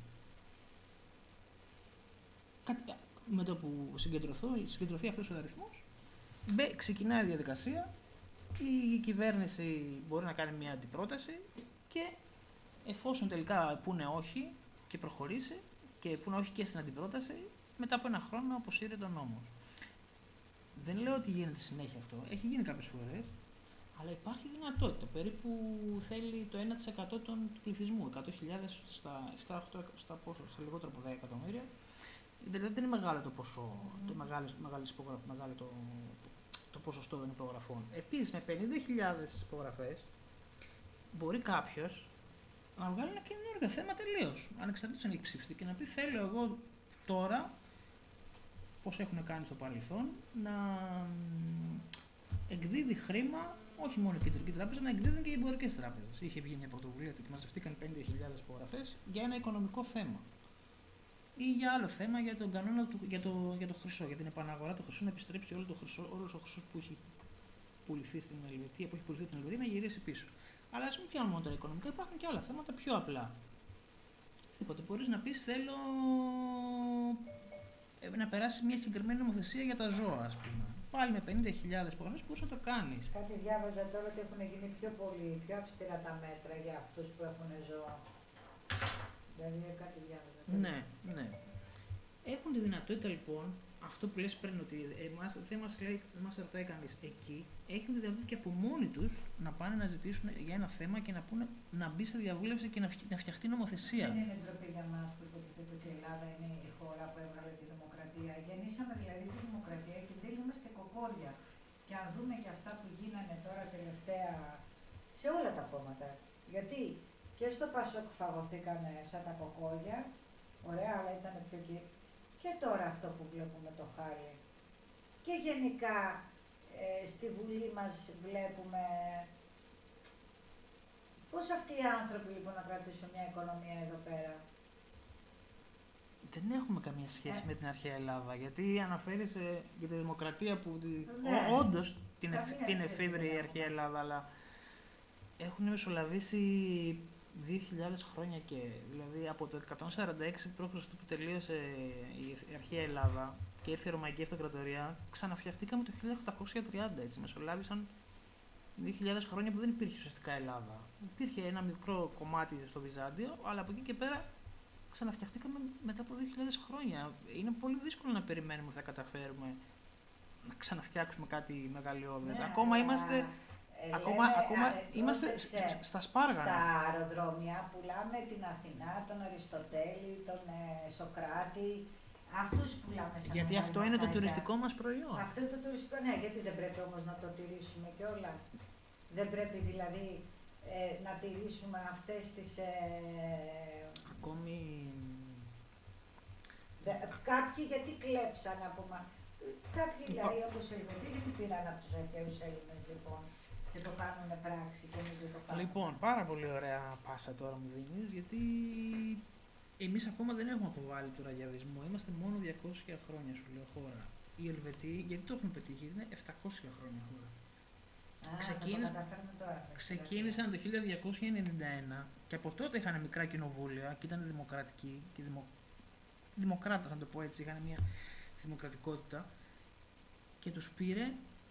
Με το που συγκεντρωθεί αυτός ο αριθμός, ξεκινάει η διαδικασία, η κυβέρνηση μπορεί να κάνει μια αντιπρόταση και εφόσον τελικά πούνε όχι και προχωρήσει και πούνε όχι και στην αντιπρόταση, μετά από ένα χρόνο να αποσύρει τον νόμο. Δεν λέω ότι γίνεται συνέχεια αυτό, έχει γίνει κάποιες φορές, αλλά υπάρχει δυνατότητα. Περίπου θέλει το ένα τοις εκατό του πληθυσμού, εκατό χιλιάδες στα, στα, στα, πόσο, στα λιγότερο από δέκα εκατομμύρια. Δηλαδή δεν είναι μεγάλο το ποσό, mm. το, μεγάλο, μεγάλο το, το ποσοστό των υπογραφών. Επίσης, με πενήντα χιλιάδες υπογραφές, μπορεί κάποιος να βγάλει ένα καινούργιο θέμα τελείως, ανεξαρτήτως αν έχει ψηφιστεί, και να πει: θέλω εγώ τώρα, πώς έχουν κάνει στο παρελθόν, να εκδίδει χρήμα, όχι μόνο η Κεντρική Τράπεζα, να εκδίδουν και οι εμπορικές τράπεζες. Είχε βγει μια πρωτοβουλία ότι μαζευτήκαν πενήντα χιλιάδες υπογραφές για ένα οικονομικό θέμα. Ή για άλλο θέμα, για τον κανόνα του, για, το, για το χρυσό, για την επαναγορά του χρυσού, να επιστρέψει όλο το χρυσό, όλος ο χρυσός που έχει πουληθεί στην Ελβετία, που έχει πουληθεί στην Ελβετία, να γυρίσει πίσω. Αλλά ας μην πιάνουμε μόνο τα οικονομικά, υπάρχουν και άλλα θέματα πιο απλά. Τίποτε, μπορείς να πεις: θέλω να περάσει μια συγκεκριμένη νομοθεσία για τα ζώα, ας πούμε. Πάλι με πενήντα χιλιάδες υπογραφές μπορείς να το κάνεις. Κάτι διάβαζα τώρα ότι έχουν γίνει πιο πολύ, πιο αυστηρά τα μέτρα για αυτούς που έχουν ζώα. Δηλαδή κάτι διάβαζα. Ναι, ναι. Έχουν τη δυνατότητα λοιπόν, αυτό που λες πριν, ότι εμάς, δεν μας λέει, δεν μας ρωτάει κανείς εκεί, έχουν τη δυνατότητα και από μόνοι τους να πάνε να ζητήσουν για ένα θέμα και να, πούνε, να μπει σε διαβούλευση και να, φτι, να φτιαχτεί νομοθεσία. Δεν είναι ντροπή για μας που υποτίθεται ότι η Ελλάδα είναι η χώρα που έβγαλε τη δημοκρατία. Γεννήσαμε δηλαδή τη δημοκρατία και δεν είμαστε κοκόρια. Και αν δούμε και αυτά που γίνανε τώρα τελευταία σε όλα τα κόμματα. Γιατί και στο Πασόκ φαγωθήκανε σαν τα κοκόρια, ωραία, αλλά ήταν πιο εκεί. Και τώρα αυτό που βλέπουμε το χάλι. Και γενικά ε, στη Βουλή μας βλέπουμε πώς αυτοί οι άνθρωποι λοιπόν να κρατήσουν μια οικονομία εδώ πέρα. Δεν έχουμε καμία σχέση ε. με την αρχαία Ελλάδα, γιατί αναφέρεις ε, για τη δημοκρατία που ναι. όντως την, την εφήβρε η αρχαία Ελλάδα, αλλά έχουν μεσολαβήσει δύο χιλιάδες χρόνια και, δηλαδή από το εκατόν σαράντα έξι π.Χ. που τελείωσε η αρχαία Ελλάδα και ήρθε η Ρωμαϊκή Αυτοκρατορία, ξαναφτιαχτήκαμε το χίλια οκτακόσια τριάντα, έτσι, μεσολάβησαν δύο χιλιάδες χρόνια που δεν υπήρχε ουσιαστικά Ελλάδα. Υπήρχε ένα μικρό κομμάτι στο Βυζάντιο, αλλά από εκεί και πέρα ξαναφτιαχτήκαμε μετά από δύο χιλιάδες χρόνια. Είναι πολύ δύσκολο να περιμένουμε ότι θα καταφέρουμε να ξαναφτιάξουμε κάτι μεγαλειώδες. Ναι, ακόμα είμαστε... Ε, ακόμα λέμε, ακόμα α, είμαστε πρόσεξε, στα σπάργανα. Στα αεροδρόμια πουλάμε την Αθηνά, τον Αριστοτέλη, τον ε, Σοκράτη. Αυτούς πουλάμε σαν γιατί αυτό είναι το τουριστικό μας προϊόν. Αυτό είναι το τουριστικό, ναι, γιατί δεν πρέπει όμως να το τηρήσουμε κιόλας. Δεν πρέπει δηλαδή ε, να τηρήσουμε αυτές τις... Ε, Ακόμη... Δε, κάποιοι γιατί κλέψαν από μα... Κάποιοι δηλαδή όπως οι Ελβετοί γιατί πήραν από τους αρχαίους Έλληνες λοιπόν και το κάνουν πράξη και εμείς δεν το κάνουμε. Λοιπόν, πάρα πολύ ωραία πάσα τώρα μου δίνεις, γιατί εμείς ακόμα δεν έχουμε αποβάλει το ραγιαδισμό, είμαστε μόνο διακόσια χρόνια σου λέω χώρα. Οι Ελβετοί, γιατί το έχουν πετύχει, είναι επτακόσια χρόνια χώρα. Α, Ξεκίνησαν, το τώρα, ξεκίνησαν το χίλια διακόσια ενενήντα ένα και από τότε είχαν μικρά κοινοβούλια και ήταν δημοκρατικοί και δημο... δημοκράτες, να το πω έτσι, είχαν μια δημοκρατικότητα και τους πήρε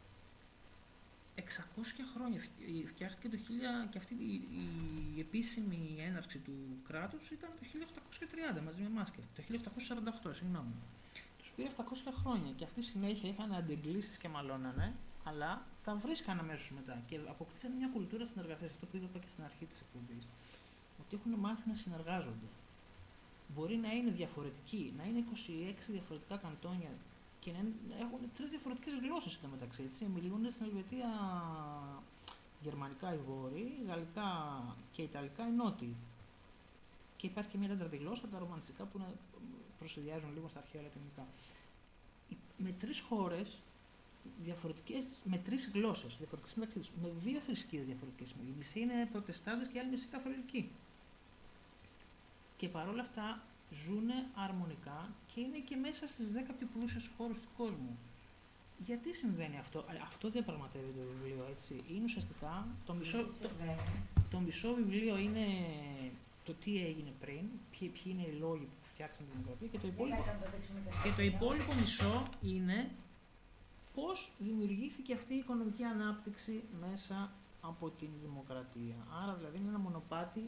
εξακόσια χρόνια. Φτιάχτηκε το χίλια και αυτή η, η επίσημη έναρξη του κράτους ήταν το χίλια οκτακόσια τριάντα μαζί με εμάς και το χίλια οκτακόσια σαράντα οκτώ, συγγνώμη. Τους πήρε επτακόσια χρόνια και αυτοί συνέχεια είχαν αντεγκλήσεις και μαλώνανε, αλλά τα βρίσκαν αμέσως μετά και αποκτήσαν μια κουλτούρα συνεργασίας, αυτό που είπα και στην αρχή της εκπομπής, ότι έχουν μάθει να συνεργάζονται. Μπορεί να είναι διαφορετικοί, να είναι είκοσι έξι διαφορετικά καντόνια και να έχουν τρεις διαφορετικές γλώσσες εντωμεταξύ. Μιλούν στην Ελβετία γερμανικά οι βόρειοι, γαλλικά και ιταλικά οι νότιοι. Και υπάρχει και μια τέταρτη γλώσσα, τα ρωμανιστικά, που προσυδειάζουν λίγο στα αρχαία λατινικά. Με τρεις χώρες διαφορετικές, με τρεις γλώσσες διαφορετικές μεταξύ τους, με δύο θρησκείες διαφορετικές. Η μισή είναι προτεστάντες και η άλλη μισή καθολική. Και παρόλα αυτά ζουν αρμονικά και είναι και μέσα στις δέκα πιο πλούσιες χώρες του κόσμου. γιατί συμβαίνει αυτό, αυτό διαπραγματεύει το βιβλίο, έτσι. Είναι ουσιαστικά, το μισό, το, το μισό βιβλίο είναι το τι έγινε πριν, ποιοι, ποιοι είναι οι λόγοι που φτιάξαν τη δημοκρατία και το υπόλοιπο, και το υπόλοιπο μισό είναι πώς δημιουργήθηκε αυτή η οικονομική ανάπτυξη μέσα από την δημοκρατία. Άρα δηλαδή είναι ένα μονοπάτι.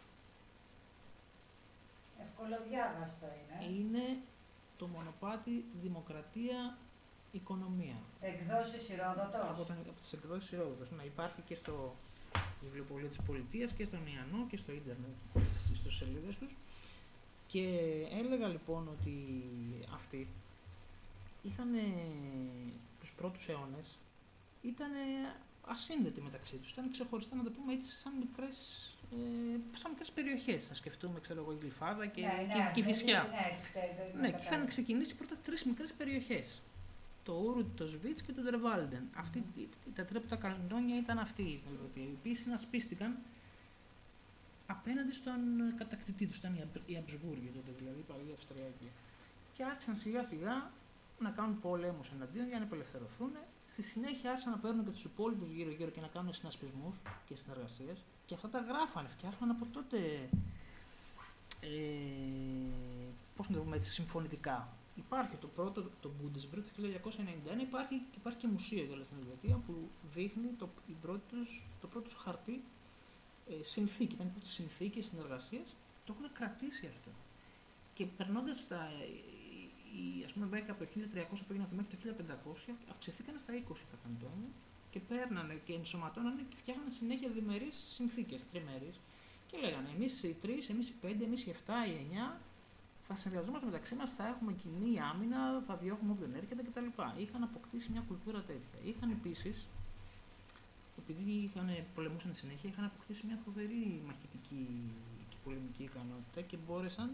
Ευκολοδιάβαστο είναι. Είναι το μονοπάτι δημοκρατία, οικονομία. Εκδόσεις Ηρόδοτος. Από, από τις εκδόσεις Ηρόδοτος. Να υπάρχει και στο βιβλιοπωλείο της Πολιτείας και στον Ιαννό και στο ίντερνετ, στις ιστοσελίδες τους. Και έλεγα λοιπόν ότι αυτοί είχαν τους πρώτους αιώνες, ήταν ασύνδετοι μεταξύ τους, ήταν ξεχωριστά, να το πούμε έτσι, σαν μικρές, ε, σαν μικρές περιοχές. Να σκεφτούμε, ξέρω εγώ, η Γλυφάδα και, Ναι, και, ναι, και η Φυσιά. Ναι, Ναι, και είχαν ξεκινήσει πρώτα τρεις μικρές περιοχές. Το Ούρουντ, το Σβίτς και το Ντερβάλντεν. Αυτοί, mm. τα τρία από τα καντόνια ήταν αυτοί, οι οποίοι συνασπίστηκαν απέναντι στον κατακτητή τους, ήταν οι Αμπσβούργοι τότε, δηλαδή οι παλιοί Αυστριακοί. Και άρχισαν σιγά σιγά να κάνουν πολέμους εναντίον για να απελευθερωθούν. Στη συνέχεια άρχισαν να παίρνουν και τους υπόλοιπους γύρω-γύρω και να κάνουν συνασπισμούς και συνεργασίες. Και αυτά τα γράφανε, φτιάχναν από τότε. Ε, πώς να το πούμε έτσι, συμφωνητικά. Υπάρχει το πρώτο, το Bundeswehr το χίλια εννιακόσια ενενήντα ένα, υπάρχει, υπάρχει και μουσείο για στην Ελβετία που δείχνει το, πρώτος, το πρώτο τους χαρτί ε, συνθήκη. Ήταν η πρώτη συνθήκη συνεργασίας, το έχουν κρατήσει αυτό. Και περνώντας τα. Ας πούμε, μέχρι από το χίλια τριακόσια πήγαιναν μέχρι το χίλια πεντακόσια, αυξηθήκαν στα είκοσι τα καντόνια και παίρνανε και ενσωματώνανε και φτιάχνανε συνέχεια διμερείς συνθήκες, τριμερείς. Και λέγανε εμείς οι τρεις, εμείς οι πέντε, εμείς οι εφτά, οι εννιά, θα συνεργαζόμαστε μεταξύ μας, θα έχουμε κοινή άμυνα, θα διώχνουμε όποιον έρχεται κτλ. Είχαν αποκτήσει μια κουλτούρα τέτοια. Είχαν επίσης, επειδή είχαν, πολεμούσαν συνέχεια, είχαν αποκτήσει μια φοβερή μαχητική και πολεμική ικανότητα και μπόρεσαν.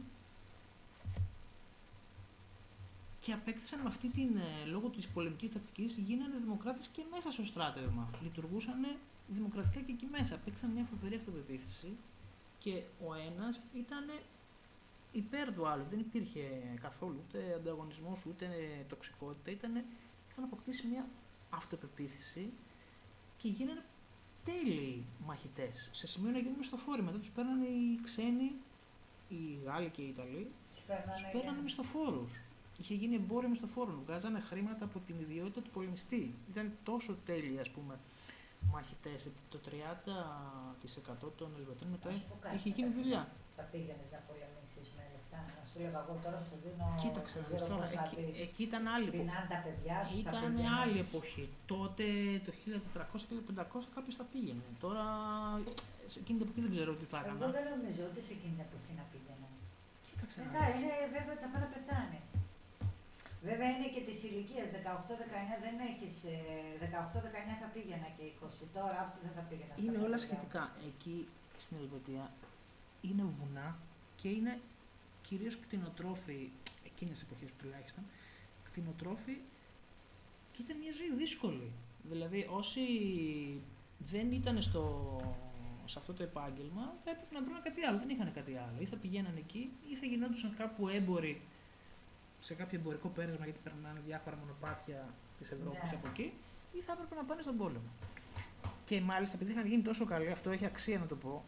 Και απέκτησαν με αυτή την, λόγω της πολεμικής τακτικής, γίνανε δημοκράτες και μέσα στο στράτευμα. Λειτουργούσαν δημοκρατικά και εκεί μέσα. Απέκτησαν μια φοβερή αυτοπεποίθηση και ο ένας ήταν υπέρ του άλλου. Δεν υπήρχε καθόλου ούτε ανταγωνισμός ούτε τοξικότητα. Ήτανε, είχαν αποκτήσει μια αυτοπεποίθηση και γίνανε τέλειοι μαχητές. Σε σημείο να γίνουν μισθοφόροι. Μετά τους παίρνανε οι ξένοι, οι Γάλλοι και οι Ιταλοί, τους παίρνανε μισθοφόρους. Είχε γίνει εμπόριο μισθοφόρων, βγάζανε χρήματα από την ιδιότητα του πολεμιστή. Ήταν τόσο τέλειοι, ας πούμε, μαχητές. Το τριάντα τοις εκατό των Ελβετών μετά είχε γίνει δουλειά. Θα πήγαινες να πολεμήσεις με λεφτά, να σου λέγα εγώ τώρα σου δίνω. Κοίταξε να δεις τώρα, εκεί, εκεί ήταν άλλη εποχή. Πεινάνε τα παιδιά σου. Ήταν άλλη εποχή. Τότε το χίλια τετρακόσια και χίλια πεντακόσια κάποιος θα πήγαινε. Τώρα, σε εκείνη την εποχή δεν ξέρω τι θα έκανα. Εγώ δεν νομίζω ότι σε εκείνη την εποχή να πήγαινε. Κοίταξε να δεις. Είναι βέβαιο ότι θα πάει να πεθάνεις. Βέβαια είναι και τη ηλικία δεκαοκτώ δεκαεννιά, δεν έχεις. δεκαοκτώ δεκαεννιά θα πήγαινα και είκοσι. Τώρα δεν θα πήγαινα. Είναι όλα σχετικά. Εκεί στην Ελβετία είναι βουνά και είναι κυρίως κτηνοτρόφοι, εκείνες εποχές τουλάχιστον, κτηνοτρόφοι και ήταν μια ζωή δύσκολη. Δηλαδή όσοι δεν ήταν στο, σε αυτό το επάγγελμα έπρεπε να βρουν κάτι άλλο, δεν είχαν κάτι άλλο. Ή θα πηγαίναν εκεί ή θα γινόντουσαν κάπου έμποροι σε κάποιο εμπορικό πέρασμα γιατί περνάνε διάφορα μονοπάτια της Ευρώπης ναι. από εκεί, ή θα έπρεπε να πάνε στον πόλεμο. Και μάλιστα επειδή είχαν γίνει τόσο καλοί, αυτό έχει αξία να το πω,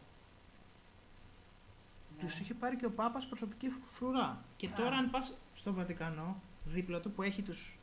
ναι. τους είχε πάρει και ο Πάπας προσωπική φρουρά. Και Α. τώρα αν πας στο Βατικανό, δίπλα του που έχει τους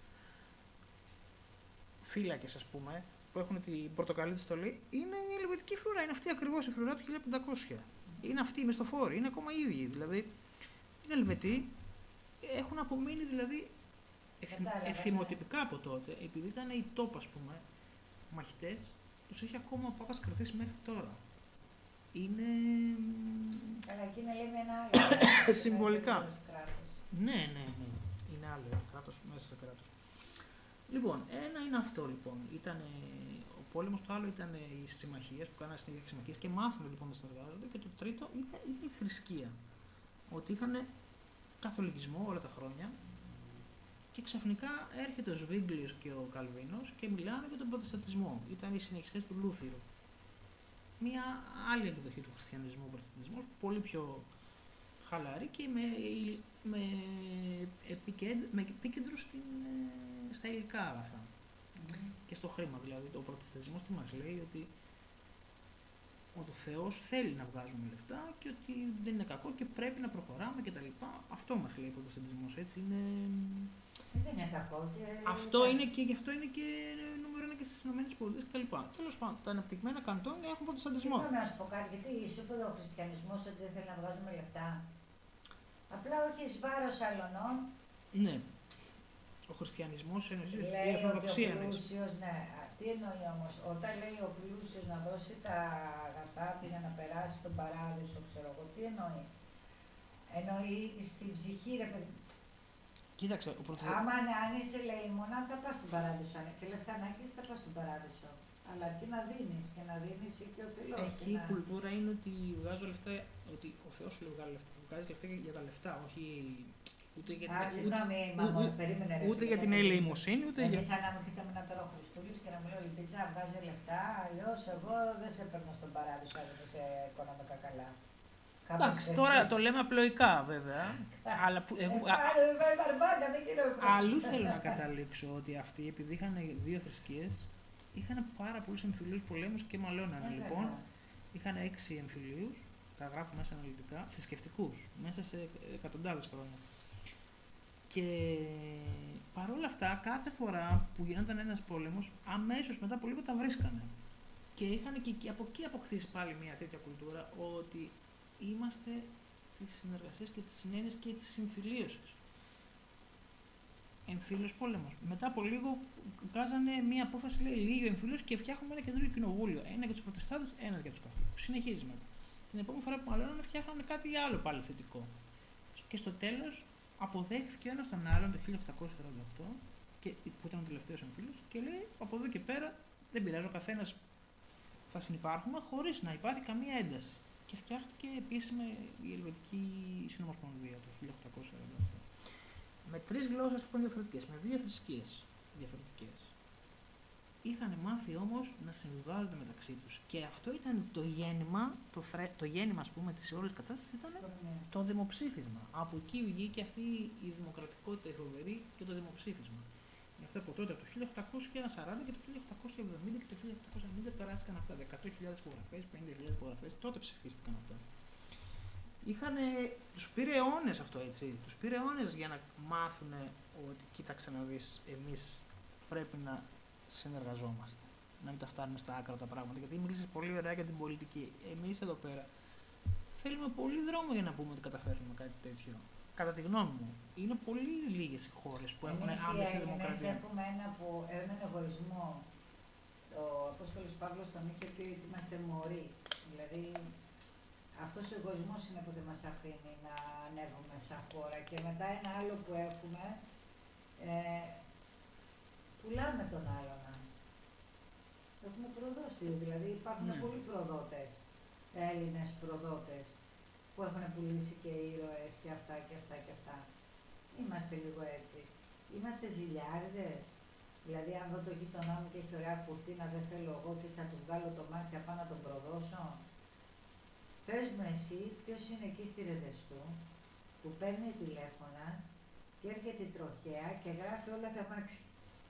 φύλακες ας πούμε, που έχουν την πορτοκαλί τη στολή, είναι η ελβετική φρουρά. Είναι αυτή ακριβώς η φρουρά του χίλια πεντακόσια. Mm. Είναι αυτή η μισθοφόρη, είναι ακόμα οι ίδιοι. Δηλαδή, είναι Ελβετοί. Έχουν απομείνει δηλαδή εθιμοτυπικά από τότε, επειδή ήταν οι top ας πούμε μαχητές, τους έχει ακόμα ο Πάπας κρατήσει μέχρι τώρα. Είναι... Αλλά εκεί είναι λέμε ένα άλλο. Συμβολικά. Ναι, ναι, ναι. Είναι άλλο κράτος μέσα σε κράτος. Λοιπόν, ένα είναι αυτό λοιπόν. Ήτανε, ο πόλεμος, το άλλο ήταν οι συμμαχίες που κάνανε συνέχεια συμμαχίες και μάθαμε λοιπόν να συνεργάζονται. Και το τρίτο είναι, είναι η θρησκεία. Ότι είχαν καθολικισμό όλα τα χρόνια και ξαφνικά έρχεται ο Σβίγκλης και ο Καλβίνος και μιλάνε για τον προτεσταντισμό. Ήταν οι συνεχιστές του Λούθυρου. Μία άλλη εκδοχή του χριστιανισμού, ο προτεσταντισμός, πολύ πιο χαλαρή και με, με, επικέντρο, με επίκεντρο στην, στα υλικά αγαθά. και στο χρήμα. Δηλαδή, ο προτεσταντισμός τι μας λέει, ότι ο Θεός θέλει να βγάζουμε λεφτά και ότι δεν είναι κακό και πρέπει να προχωράμε κτλ. Αυτό μας λέει ο προτεσταντισμός, έτσι είναι. Δεν είναι κακό. Και... Αυτό είναι και, γι' αυτό είναι και νούμερο ένα και στις ΗΠΑ κτλ. Τέλος πάντων, τα αναπτυγμένα καντόνια έχουν προτεσταντισμό. Συγγνώμη να σου πω κάτι, γιατί σου είπε ο χριστιανισμός ότι δεν θέλει να βγάζουμε λεφτά. Απλά όχι εις βάρος αλλωνών. Ναι. Ο χριστιανισμός εννοεί η Ορθοδοξία. Ο πλούσιος, ναι. Τι εννοεί όμως, όταν λέει ο πλούσιος να δώσει τα αγαθά του για να περάσει στον παράδεισο, ξέρω εγώ, τι εννοεί. Εννοεί στην ψυχή, ρε παιδί. Κοίταξε, ο πρωθε... Άμα αν είσαι ελεήμονα, θα πας στον παράδεισο. Αν και λεφτά να έχεις, θα πας στον παράδεισο. Αλλά αρκεί να δίνεις και να δίνεις και ο τελός. Εκεί η να... κουλτούρα είναι ότι βγάζω λεφτά, ότι ο Θεός σου λέει βγάζει λεφτά. Βγάζει λεφτά για τα λεφτά, όχι ούτε για την, Α, συγγνώμη, μαμώ, περίμενε ρε. Ούτε για την ελεημοσύνη, ούτε για... Είναι σαν να μου έρχεται με ένα τώρα Χριστούλης και να μου λέει Λιμπίτσα, βγάζει λεφτά, αλλιώς εγώ δεν σε παίρνω στον παράδεισο αν δεν είσαι οικονομικά καλά. Εντάξει, τώρα το λέμε απλοϊκά βέβαια. Αλλά που, εγώ, α, αλλού θέλω να καταλήξω ότι αυτοί, επειδή είχαν δύο θρησκείες, είχαν πάρα πολλούς εμφυλίους πολέμους και μαλώνανε. Λοιπόν, είχαν έξι εμφυλίους, τα γράφω μέσα αναλυτικά, θρησκευτικούς, μέσα σε εκατοντάδες χρόνια. Και παρόλα αυτά, κάθε φορά που γινόταν ένας πόλεμος, αμέσως μετά από λίγο τα βρίσκανε. Και είχαν και από εκεί αποκτήσει πάλι μια τέτοια κουλτούρα, ότι είμαστε της συνεργασίας και της συνένειας και της συμφιλίωσης. Εμφύλιος πόλεμος. Μετά από λίγο βγάζανε μία απόφαση, λέει, λίγη εμφύλιος και φτιάχνουμε ένα καινούριο κοινοβούλιο. Ένα για τους προτεστάντες, ένα για τους καθολικούς. Συνεχίζει μετά. Την επόμενη φορά που μάλλον φτιάχνανε κάτι άλλο πάλι θετικό. Και στο τέλος αποδέχθηκε ο ένας τον άλλον το χίλια οκτακόσια σαράντα οκτώ, και, που ήταν ο τελευταίος εμφύλιος, και λέει από εδώ και πέρα δεν πειράζει, ο καθένας θα συνυπάρχουμε χωρίς να υπάρχει καμία ένταση. Και φτιάχτηκε επίσημα η Ελβετική Συνομοσπονδία το χίλια οκτακόσια σαράντα οκτώ. Με τρεις γλώσσες λοιπόν διαφορετικές, με δύο θρησκείες διαφορετικές. Είχαν μάθει όμως να συμβιβάζονται μεταξύ τους. Και αυτό ήταν το γέννημα, το, θρε, το γέννημα ας πούμε της όλης κατάστασης ήταν το δημοψήφισμα. Από εκεί βγήκε αυτή η δημοκρατικότητα η φοβερή και το δημοψήφισμα. Γι' αυτό από τότε, από το χίλια οκτακόσια σαράντα και το χίλια οκτακόσια εβδομήντα και το χίλια οκτακόσια εβδομήντα περάστηκαν αυτά. εκατό χιλιάδες υπογραφές, πενήντα χιλιάδες υπογραφές, τότε ψηφίστηκαν αυτά. Είχανε, τους πήρε αιώνες αυτό, έτσι. Τους πήρε αιώνες για να μάθουν ότι κοίταξε να δεις, εμείς πρέπει να συνεργαζόμαστε. Να μην τα φτάνουμε στα άκρα τα πράγματα. Γιατί μίλησες πολύ ωραία για την πολιτική. Εμείς εδώ πέρα θέλουμε πολύ δρόμο για να πούμε ότι καταφέρνουμε κάτι τέτοιο. Κατά τη γνώμη μου, είναι πολύ λίγες οι χώρες που έχουν άμεση δημοκρατία. Εμείς έχουμε ένα που, έναν εγωισμό. Ο Απόστολος Παύλος τον είχε πει ότι είμαστε μωροί. Δηλαδή, αυτός ο εγωισμός είναι που δεν μας αφήνει να ανέβουμε σαν χώρα. Και μετά ένα άλλο που έχουμε, ε, πουλάμε τον άλλον. Έχουμε προδώσει, δηλαδή υπάρχουν ναι. πολλοί προδότες, Έλληνες προδότες, που έχουν πουλήσει και ήρωες και αυτά και αυτά και αυτά. Είμαστε λίγο έτσι. Είμαστε ζηλιάριδες. Δηλαδή, αν δω το γείτονά μου και έχει ωραία κουρτίνα, δεν θέλω εγώ και έτσι να του βγάλω το μάτι απάνω να τον προδώσω. Πες μου εσύ, ποιος είναι εκεί στη Ρεδεστού, που παίρνει τηλέφωνα και έρχεται η τροχέα και γράφει όλα τα μάξια.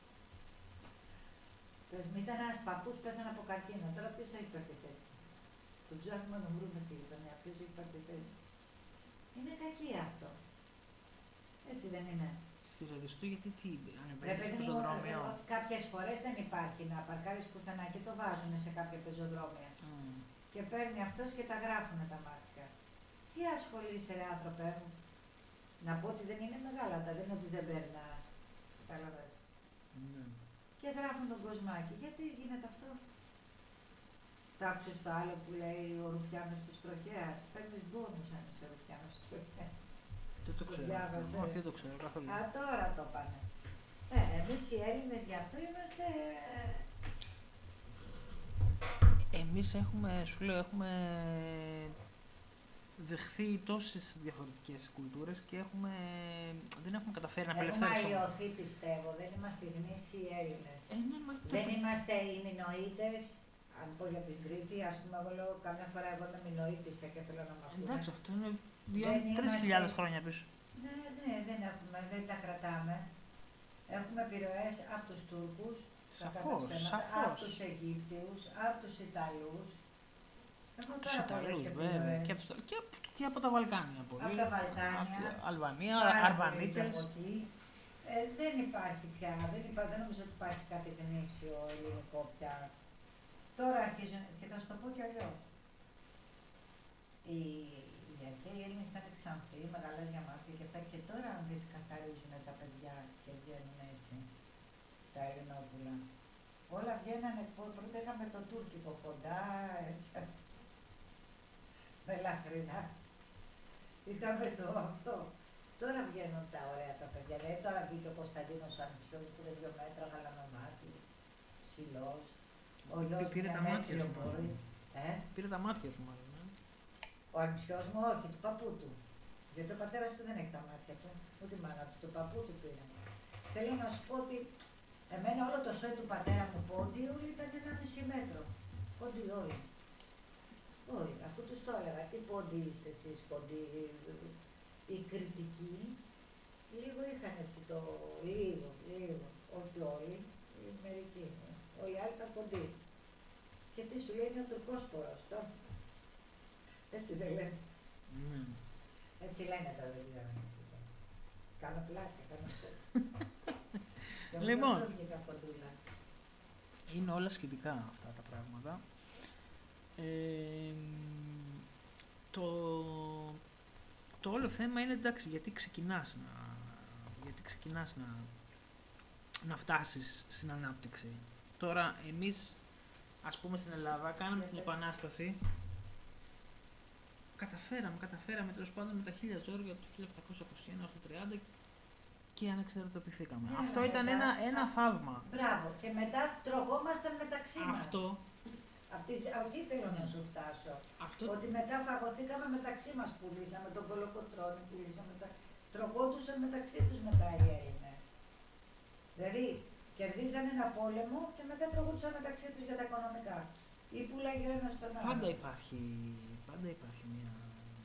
Πες μου, ήταν ένας παππούς που πέθανε από καρκίνο. Τώρα ποιος θα έχει πάρει τη θέση του. Τον ψάχνουμε να τον βρούμε στη γειτονιά. Ποιος έχει πάρει τη θέση του. Είναι κακή αυτό. Έτσι δεν είναι. Στη Ρεδεστού, γιατί τι, αν υπάρχει στο πεζοδρόμιο. Κάποιες φορές δεν υπάρχει να παρκάρεις πουθενά και το βάζουν σε κάποια πεζοδρόμια. Mm. Και παίρνει αυτός και τα γράφουν τα μάξια. Τι ασχολείσαι ρε άνθρωπε μου. Να πω ότι δεν είναι μεγάλα τα, δεν είναι ότι δεν περνάς. Κατάλαβες. Mm. Και γράφουν τον κοσμάκι. Γιατί γίνεται αυτό. Το άκουσες το άλλο που λέει ο Ρουφιάνος της τροχέας. Παίρνεις μπόνους αν είσαι Ρουφιάνος της τροχέας. Δεν το ξέρω. Όχι, δεν το ξέρω καθόλου. Α, τώρα το πάνε. Ε, εμείς οι Έλληνες γι' αυτό είμαστε... Εμείς έχουμε, σου λέω, έχουμε δεχθεί τόσες διαφορετικές κουλτούρες και έχουμε, δεν έχουμε καταφέρει να απελευθερώσουμε. Έχουμε αλλοιωθεί, πιστεύω. Δεν είμαστε γνήσιοι Έλληνες. Ε, ναι, μα... Δεν το... είμαστε οι Μινωίτες. Αν πω για την Κρήτη, ας πούμε, εγώ λέω καμιά φορά εγώ είμαι Μινωίτησα και θέλω να μ' ακούνε. Εντάξει, αυτό είναι δύο τρεις χιλιάδες χρόνια πίσω. Ναι, ναι, δεν έχουμε, δεν τα κρατάμε. Έχουμε επιρροές από τους Τούρκους, Σαφώς, Από σαφώς. τους Αιγύπτιους, από τους Ιταλούς. Έχουν Τους πάρα πολλές Ιταλούς, βέβαια. επιλογές. Και από, τους- και, από- και από τα Βαλκάνια πολύ. Από τα Βαλκάνια. Από Αλβανία, Πάρα πολλοί Αρβανίτες. από εκεί. Ε, δεν υπάρχει πια, δεν, υπά, δεν νομίζω ότι υπάρχει κάτι γνήσιο ελληνικό πια. Τώρα αρχίζουν, και θα σου το πω κι αλλιώς. Οι, οι αρχαίοι Έλληνες ήταν ξανθοί, μεγαλές για μάτια και αυτά, και τώρα αν δεις καθαρίζουν τα παιδιά και βγαίνουν έτσι, τα Ελληνόπουλα. Όλα βγαίνανε, πρώτα είχαμε το τουρκικό κοντά, έτσι, με λαχρινά. Είχαμε το αυτό. Τώρα βγαίνουν τα ωραία τα παιδιά. Δηλαδή τώρα βγήκε ο Κωνσταντίνος Ανιψιός που είναι δύο μέτρα, γαλανομάτης, ψηλός. Ο γιος Πήρε μου τα είναι μάτια μέτριο σου, μπορεί. Ε? Πήρε τα μάτια σου μάλλον. Ε. Ο Ανιψιός μου όχι, του παππού του. Γιατί ο πατέρας του δεν έχει τα μάτια του, ούτε η μάνα του, του παππού του πήρε. Θέλω να σου πω ότι εμένα όλο το σόι του πατέρα μου πόντι όλοι ήταν ένα μισή μέτρο. Πόντι όλοι. Όλοι, αφού τους το έλεγα, τι πόντι είστε εσείς, πόντι. Οι κριτικοί λίγο είχαν έτσι το λίγο, λίγο, όχι όλοι, μερικοί. Όλοι οι άλλοι ήταν κοντοί. Και τι σου λέει, είναι ο τουρκόσπορος τώρα. Έτσι δεν λένε. Ναι. Έτσι λένε τώρα, δεν ξέρω αν ισχύει. Κάνω πλάκα, κάνω πλάκα. Λοιπόν. Αυτό βγήκα κοντούλα. Είναι όλα σχετικά αυτά τα πράγματα. Ε, το, το όλο θέμα είναι εντάξει, γιατί ξεκινάς να, γιατί ξεκινάς να, να φτάσεις στην ανάπτυξη. Τώρα εμείς, ας πούμε στην Ελλάδα, κάναμε την επανάσταση. Καταφέραμε, καταφέραμε τέλος πάντων με τα χίλια ζόρια του χίλια οκτακόσια είκοσι ένα έως το τριάντα και ανεξαρτητοποιηθήκαμε. Ναι, Αυτό μετά, ήταν ένα, ένα θαύμα. Μπράβο. Και μετά τρογόμασταν μεταξύ μας. Αυτό, Αυτή, αυτή θέλω να σου φτάσω. αυτό Ότι μετά φαγωθήκαμε μεταξύ μας, πουλήσαμε τον Κολοκοτρώνη, πουλήσαμε τα... Τρογόντουσαν μεταξύ τους μετά οι Έλληνες. Δηλαδή, κερδίζαν ένα πόλεμο και μετά τρογόντουσαν μεταξύ τους για τα οικονομικά. Ή πουλάγε ο ένας τον άλλο. πάντα υπάρχει, πάντα υπάρχει μια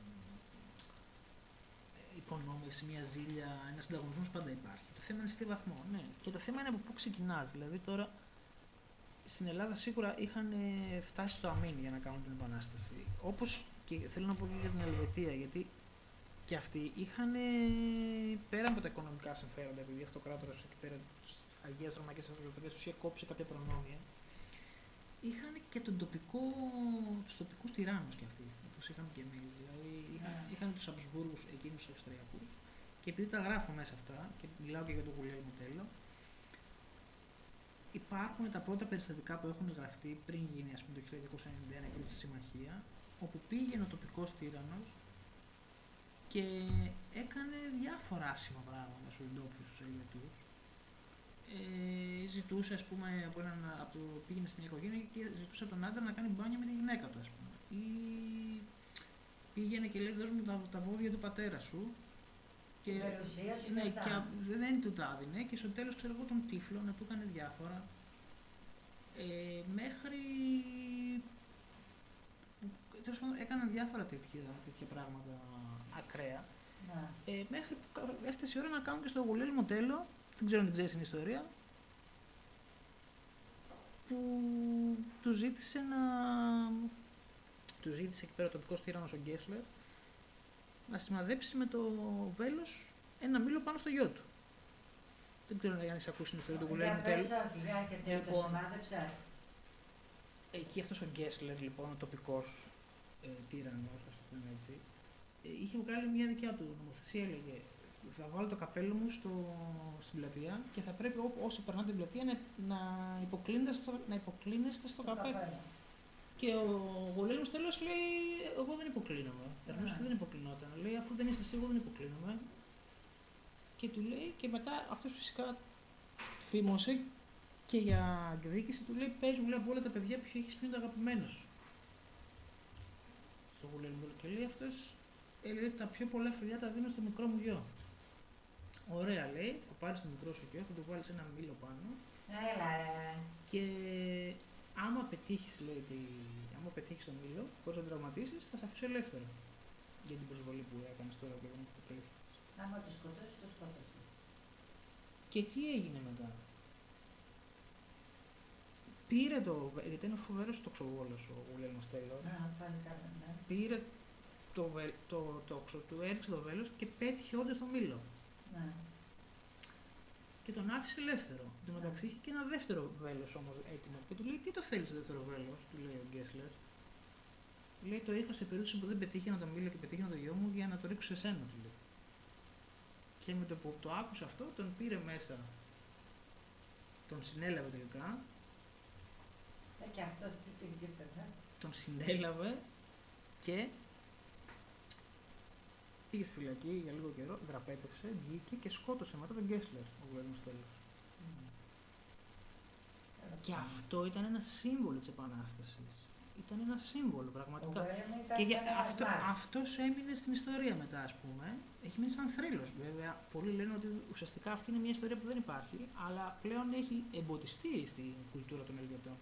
υπονόμευση, μια ζήλια, ένα ανταγωνισμός πάντα υπάρχει. Το θέμα είναι σε τι βαθμό, ναι. Και το θέμα είναι από πού ξεκινάς. Δηλαδή τώρα στην Ελλάδα σίγουρα είχαν φτάσει στο αμήν για να κάνουν την επανάσταση. Όπως και θέλω να πω και για την Ελβετία, γιατί και αυτοί είχαν πέρα από τα οικονομικά συμφέροντα, επειδή ο αυτοκράτορας εκεί πέρα της Αγίας Ρωμαϊκής Αυτοκρατορίας τους είχε κόψει κάποια προνόμια. Είχαν και τον τοπικό, τους τοπικούς τυράννους κι αυτοί, όπως είχαμε και εμείς. Δηλαδή είχαν, yeah. είχαν τους Αμπσβούργους, εκείνους τους Αυστριακούς, και επειδή τα γράφω μέσα αυτά, και μιλάω και για το Γουλιέλμο Τέλο, υπάρχουν τα πρώτα περιστατικά που έχουν γραφτεί πριν γίνει, ας πούμε, το χίλια εννιακόσια ενενήντα ένα η πρώτη συμμαχία, όπου πήγαινε ο τοπικός τύραννος και έκανε διάφορα άσχημα πράγματα στους ντόπιους, στους Ελβετούς. Ε, ζητούσε, ας πούμε, από έναν, από το, πήγαινε στην οικογένεια και ζητούσε από τον άντρα να κάνει μπάνια με τη γυναίκα του, ας πούμε. Ή πήγαινε και λέει, δώσ' μου τα, τα βόδια του πατέρα σου. Και, σου ναι, και δεν του τα έδινε και στο τέλος, ξέρω εγώ, τον τύφλο να του έκανε διάφορα. Ε, μέχρι... Τέλος πάντων, έκαναν διάφορα τέτοια, τέτοια πράγματα ακραία. Ε, μέχρι που έφτασε η ώρα να κάνουν και στο Γουλιέλμο Τέλο, δεν ξέρω αν την ξέρεις την ιστορία, που του ζήτησε να... Του ζήτησε εκεί πέρα ο τοπικός τύραννος ο Γκέσλερ να σημαδέψει με το βέλος ένα μήλο πάνω στο γιο του. Δεν ξέρω αν έχεις ακούσει την ιστορία του Γουλιέλμου Τέλου. Για πες, όχι, το σημάδεψα. Εκεί αυτός ο Γκέσλερ, λοιπόν, ο τοπικός ε, τύραννος, ας το πούμε έτσι, ε, είχε βγάλει μια δικιά του νομοθεσία, έλεγε θα βάλω το καπέλο μου στο, στην πλατεία και θα πρέπει ό, όσοι περνάνε την πλατεία να, να, υποκλίνεστε στο, να υποκλίνεστε στο καπέλο. καπέλο. Και ο Γουλιέλμος Τέλος λέει, εγώ δεν υποκλίνομαι. Περνούσε και δεν υποκλινόταν. Λέει, αφού δεν είσαι εσύ, εγώ δεν υποκλίνομαι. Και του λέει, και μετά αυτός φυσικά θύμωσε και για εκδίκηση του λέει, πες μου, λέει, από όλα τα παιδιά ποιο έχεις ποιο είναι το αγαπημένο σου. Στο Γουλιέλμο. Και λέει αυτός, ε, λέει, τα πιο πολλά φιλιά τα δίνω στο μικρό μου γιο. Ωραία, λέει, θα πάρεις το μικρό σου γιο, θα του βάλεις ένα μήλο πάνω. Έλα, ρε. Και άμα πετύχεις, λέει, τη... άμα πετύχεις τον μήλο, χωρίς να τον τραυματίσεις, θα σε αφήσω ελεύθερο. Για την προσβολή που έκανες τώρα και δεν το κλείφθηκες. Άμα το σκοτώσεις, το σκότωσε. Και τι έγινε μετά. Πήρε το, γιατί είναι φοβερός τοξοβόλος ο Γουλέλμος Τέλος. Α, πάλι καλά, ναι. Πήρε το, το, το τόξο του, έριξε το βέλος και πέτυχε όντως το μήλο. Ναι. Και τον άφησε ελεύθερο. Εν τω μεταξύ είχε και ένα δεύτερο βέλος όμως έτοιμο. Και του λέει: Τι το θέλεις το δεύτερο βέλος, του λέει ο Γκέσλερ. Λέει: Το είχα σε περίπτωση που δεν πετύχαινα το μήλο και πετύχαινα το γιο μου για να το ρίξω σε σένα, του λέει. Και με το που το άκουσε αυτό, τον πήρε μέσα. Τον συνέλαβε τελικά. Ε, και αυτός τι πήγε, παιδιά. Τον συνέλαβε και πήγε στη φυλακή για λίγο καιρό, δραπέτευσε, βγήκε και σκότωσε μετά τον Γκέσλερ, ο Γουλέλμος Τέλος. Mm. Και αυτό ήταν ένα σύμβολο της Επανάστασης. Ήταν ένα σύμβολο πραγματικά. Και για, αυτό, αυτός έμεινε στην ιστορία μετά, ας πούμε. Έχει μείνει σαν θρύλος. Βέβαια, πολλοί λένε ότι ουσιαστικά αυτή είναι μια ιστορία που δεν υπάρχει, αλλά πλέον έχει εμποτιστεί στην κουλτούρα των Ελβετών.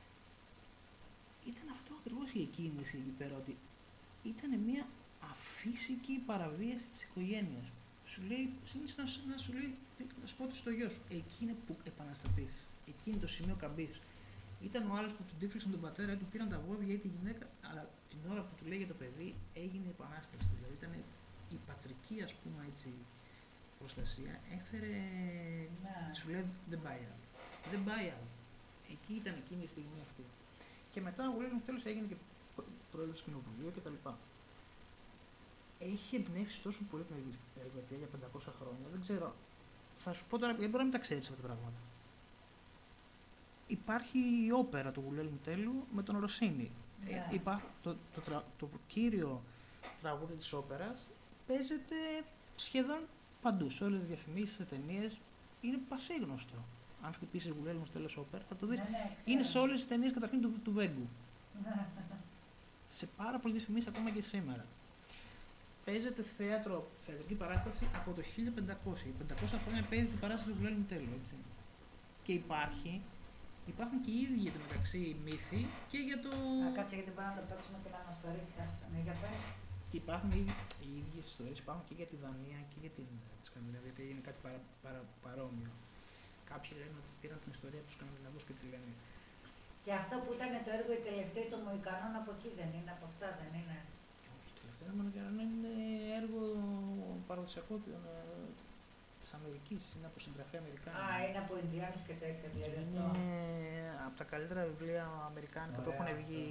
Ήταν αυτό ακριβώς η εκκίνηση εκεί πέρα, ότι ήταν μια αφύσικη παραβίαση της οικογένειας. Σου λέει, να, να σου λέει, να σκότωσε το γιο σου. Εκεί είναι που επαναστατείς. Εκεί είναι το σημείο καμπής. Ήταν ο άλλος που του τύφλιξαν τον πατέρα, του πήραν τα βόδια ή τη γυναίκα, αλλά την ώρα που του λέει για το παιδί έγινε η επανάσταση. Δηλαδή ήταν η πατρική, ας πούμε, έτσι, προστασία. Έφερε. Ναι. Σου λέει δεν πάει άλλο. Δεν πάει άλλο. Εκεί ήταν εκείνη η στιγμή αυτή. Και μετά ο Γουλέλμος Τέλος έγινε και πρόεδρος του Κοινοβουλίου κτλ. Έχει εμπνεύσει τόσο πολύ την Ελβετία για πεντακόσια χρόνια. Δεν ξέρω. Θα σου πω τώρα, δεν μπορεί να μην τα ξέρεις αυτά τα πράγματα. Υπάρχει η όπερα του Γουλέλμου Τέλου με τον Ροσίνη. Yeah. Ε, υπά, το, το, το, το κύριο τραγούδι της όπερας παίζεται σχεδόν παντού. Σε όλες τις διαφημίσεις, σε ταινίες. Είναι πασίγνωστο. Αν χτυπήσεις Γουλέλμος Τέλος όπερα θα το δεις. Ναι, ναι, είναι σε όλες τις ταινίες καταρχήν του, του Βέγκου. Σε πάρα πολλές διαφημίσεις ακόμα και σήμερα. Παίζεται θέατρο, θεατρική παράσταση από το χίλια πεντακόσια. πεντακόσια χρόνια παίζει την παράσταση του Γουλέλμου Τέλου, έτσι. Και υπάρχει, υπάρχουν και οι ίδιοι το μεταξύ μύθοι και για το. Να κάτσε γιατί μπορεί να το παίξουμε και να μας το ρίξει αυτό. Ναι, για πες. Και υπάρχουν οι, οι ίδιες ιστορίες, υπάρχουν και για τη Δανία και για την Σκανδιναβία, γιατί είναι κάτι παρα, παρα, παρόμοιο. Κάποιοι λένε ότι πήραν την ιστορία του Σκανδιναβούς και τη λένε. Και αυτό που ήταν το έργο οι τελευταίοι των Μοϊκανών από εκεί δεν είναι, από αυτά δεν είναι. Όχι, το τελευταίο Μοϊκανών είναι έργο παραδοσιακό της Αμερικής, είναι από συγγραφέα Αμερικάνων. Α, είναι από Ινδιάνους και τέτοια δηλαδή αυτό. Είναι από τα καλύτερα βιβλία αμερικάνικα που έχουν βγει.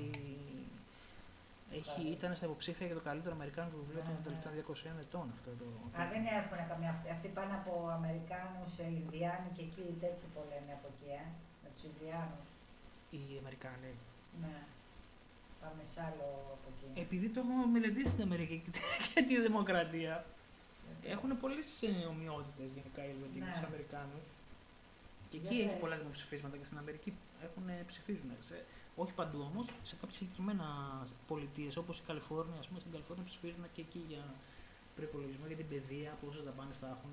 Έχει, ήταν στα υποψήφια για το καλύτερο αμερικάνικο βιβλίο των τελευταίων διακοσίων ετών αυτό το. Α, δεν έχουν καμιά αυτή. Αυτοί πάνε από Αμερικάνους, Ινδιάνοι και εκεί τέτοιοι πολέμοι από εκεί, ε, με τους Ινδιάνους. Οι Αμερικάνοι. Ναι. Πάμε σ' άλλο από εκεί. Επειδή το έχω μελετήσει στην Αμερική και τη δημοκρατία, έχουν πολλές ομοιότητες γενικά οι Ελβετοί με τους Αμερικάνους. Και εκεί έχει πολλά δημοψηφίσματα και στην Αμερική έχουν, ψηφίζουν. Σε, όχι παντού όμως, σε κάποιες συγκεκριμένα πολιτείες όπως η Καλιφόρνια, ας πούμε, στην Καλιφόρνια ψηφίζουν και εκεί για προϋπολογισμό, για την παιδεία, πόσες δαπάνες θα έχουν.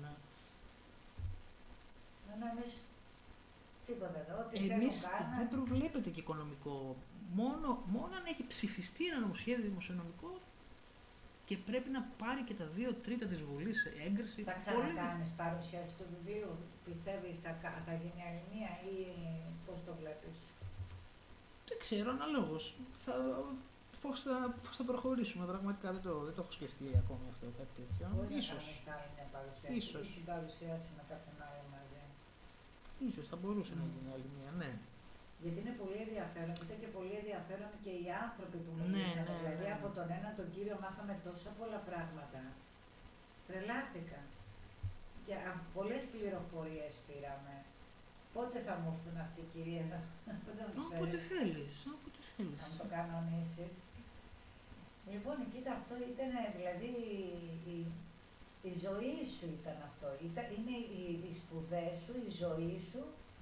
Ναι, εμείς τίποτα εδώ, ό,τι Εμείς θέλουν δεν προβλέπεται και οικονομικό. Μόνο, μόνο αν έχει ψηφιστεί ένα νομοσχέδιο δημοσιονομικό και πρέπει να πάρει και τα δύο τρίτα της Βουλής σε έγκριση. Θα ξανακάνεις πολύ... παρουσίαση του βιβλίου, πιστεύεις θα, θα γίνει άλλη μία ή πώς το βλέπεις? Δεν ξέρω, αναλόγως. Θα, πώς, θα, πώς θα προχωρήσουμε, πραγματικά δεν το, δεν το έχω σκεφτεί ακόμη αυτό, κάτι τέτοιο. Μπορεί ίσως. να κάνεις άλλη μια παρουσίαση ίσως. ή συμπαρουσίαση με κάποιον άλλο μαζί. Ίσως θα μπορούσε mm. να γίνει άλλη μία, ναι. Γιατί είναι πολύ ενδιαφέρον, ήταν και πολύ ενδιαφέρον και οι άνθρωποι που μιλήσαν. Ναι, ναι, δηλαδή ναι. Από τον έναν τον κύριο μάθαμε τόσα πολλά πράγματα. Τρελάθηκα. Και πολλές πληροφορίες πήραμε. Πότε θα μου έρθουν αυτή η κυρία εδώ, πότε θα μου τις φέρεις? Όποτε θέλεις, όποτε θέλεις. Θα μου το κανονίσεις. Λοιπόν, κοίτα, αυτό ήταν δηλαδή η, η ζωή σου ήταν αυτό. Ήταν, είναι οι, οι σπουδές σου, η ζωή σου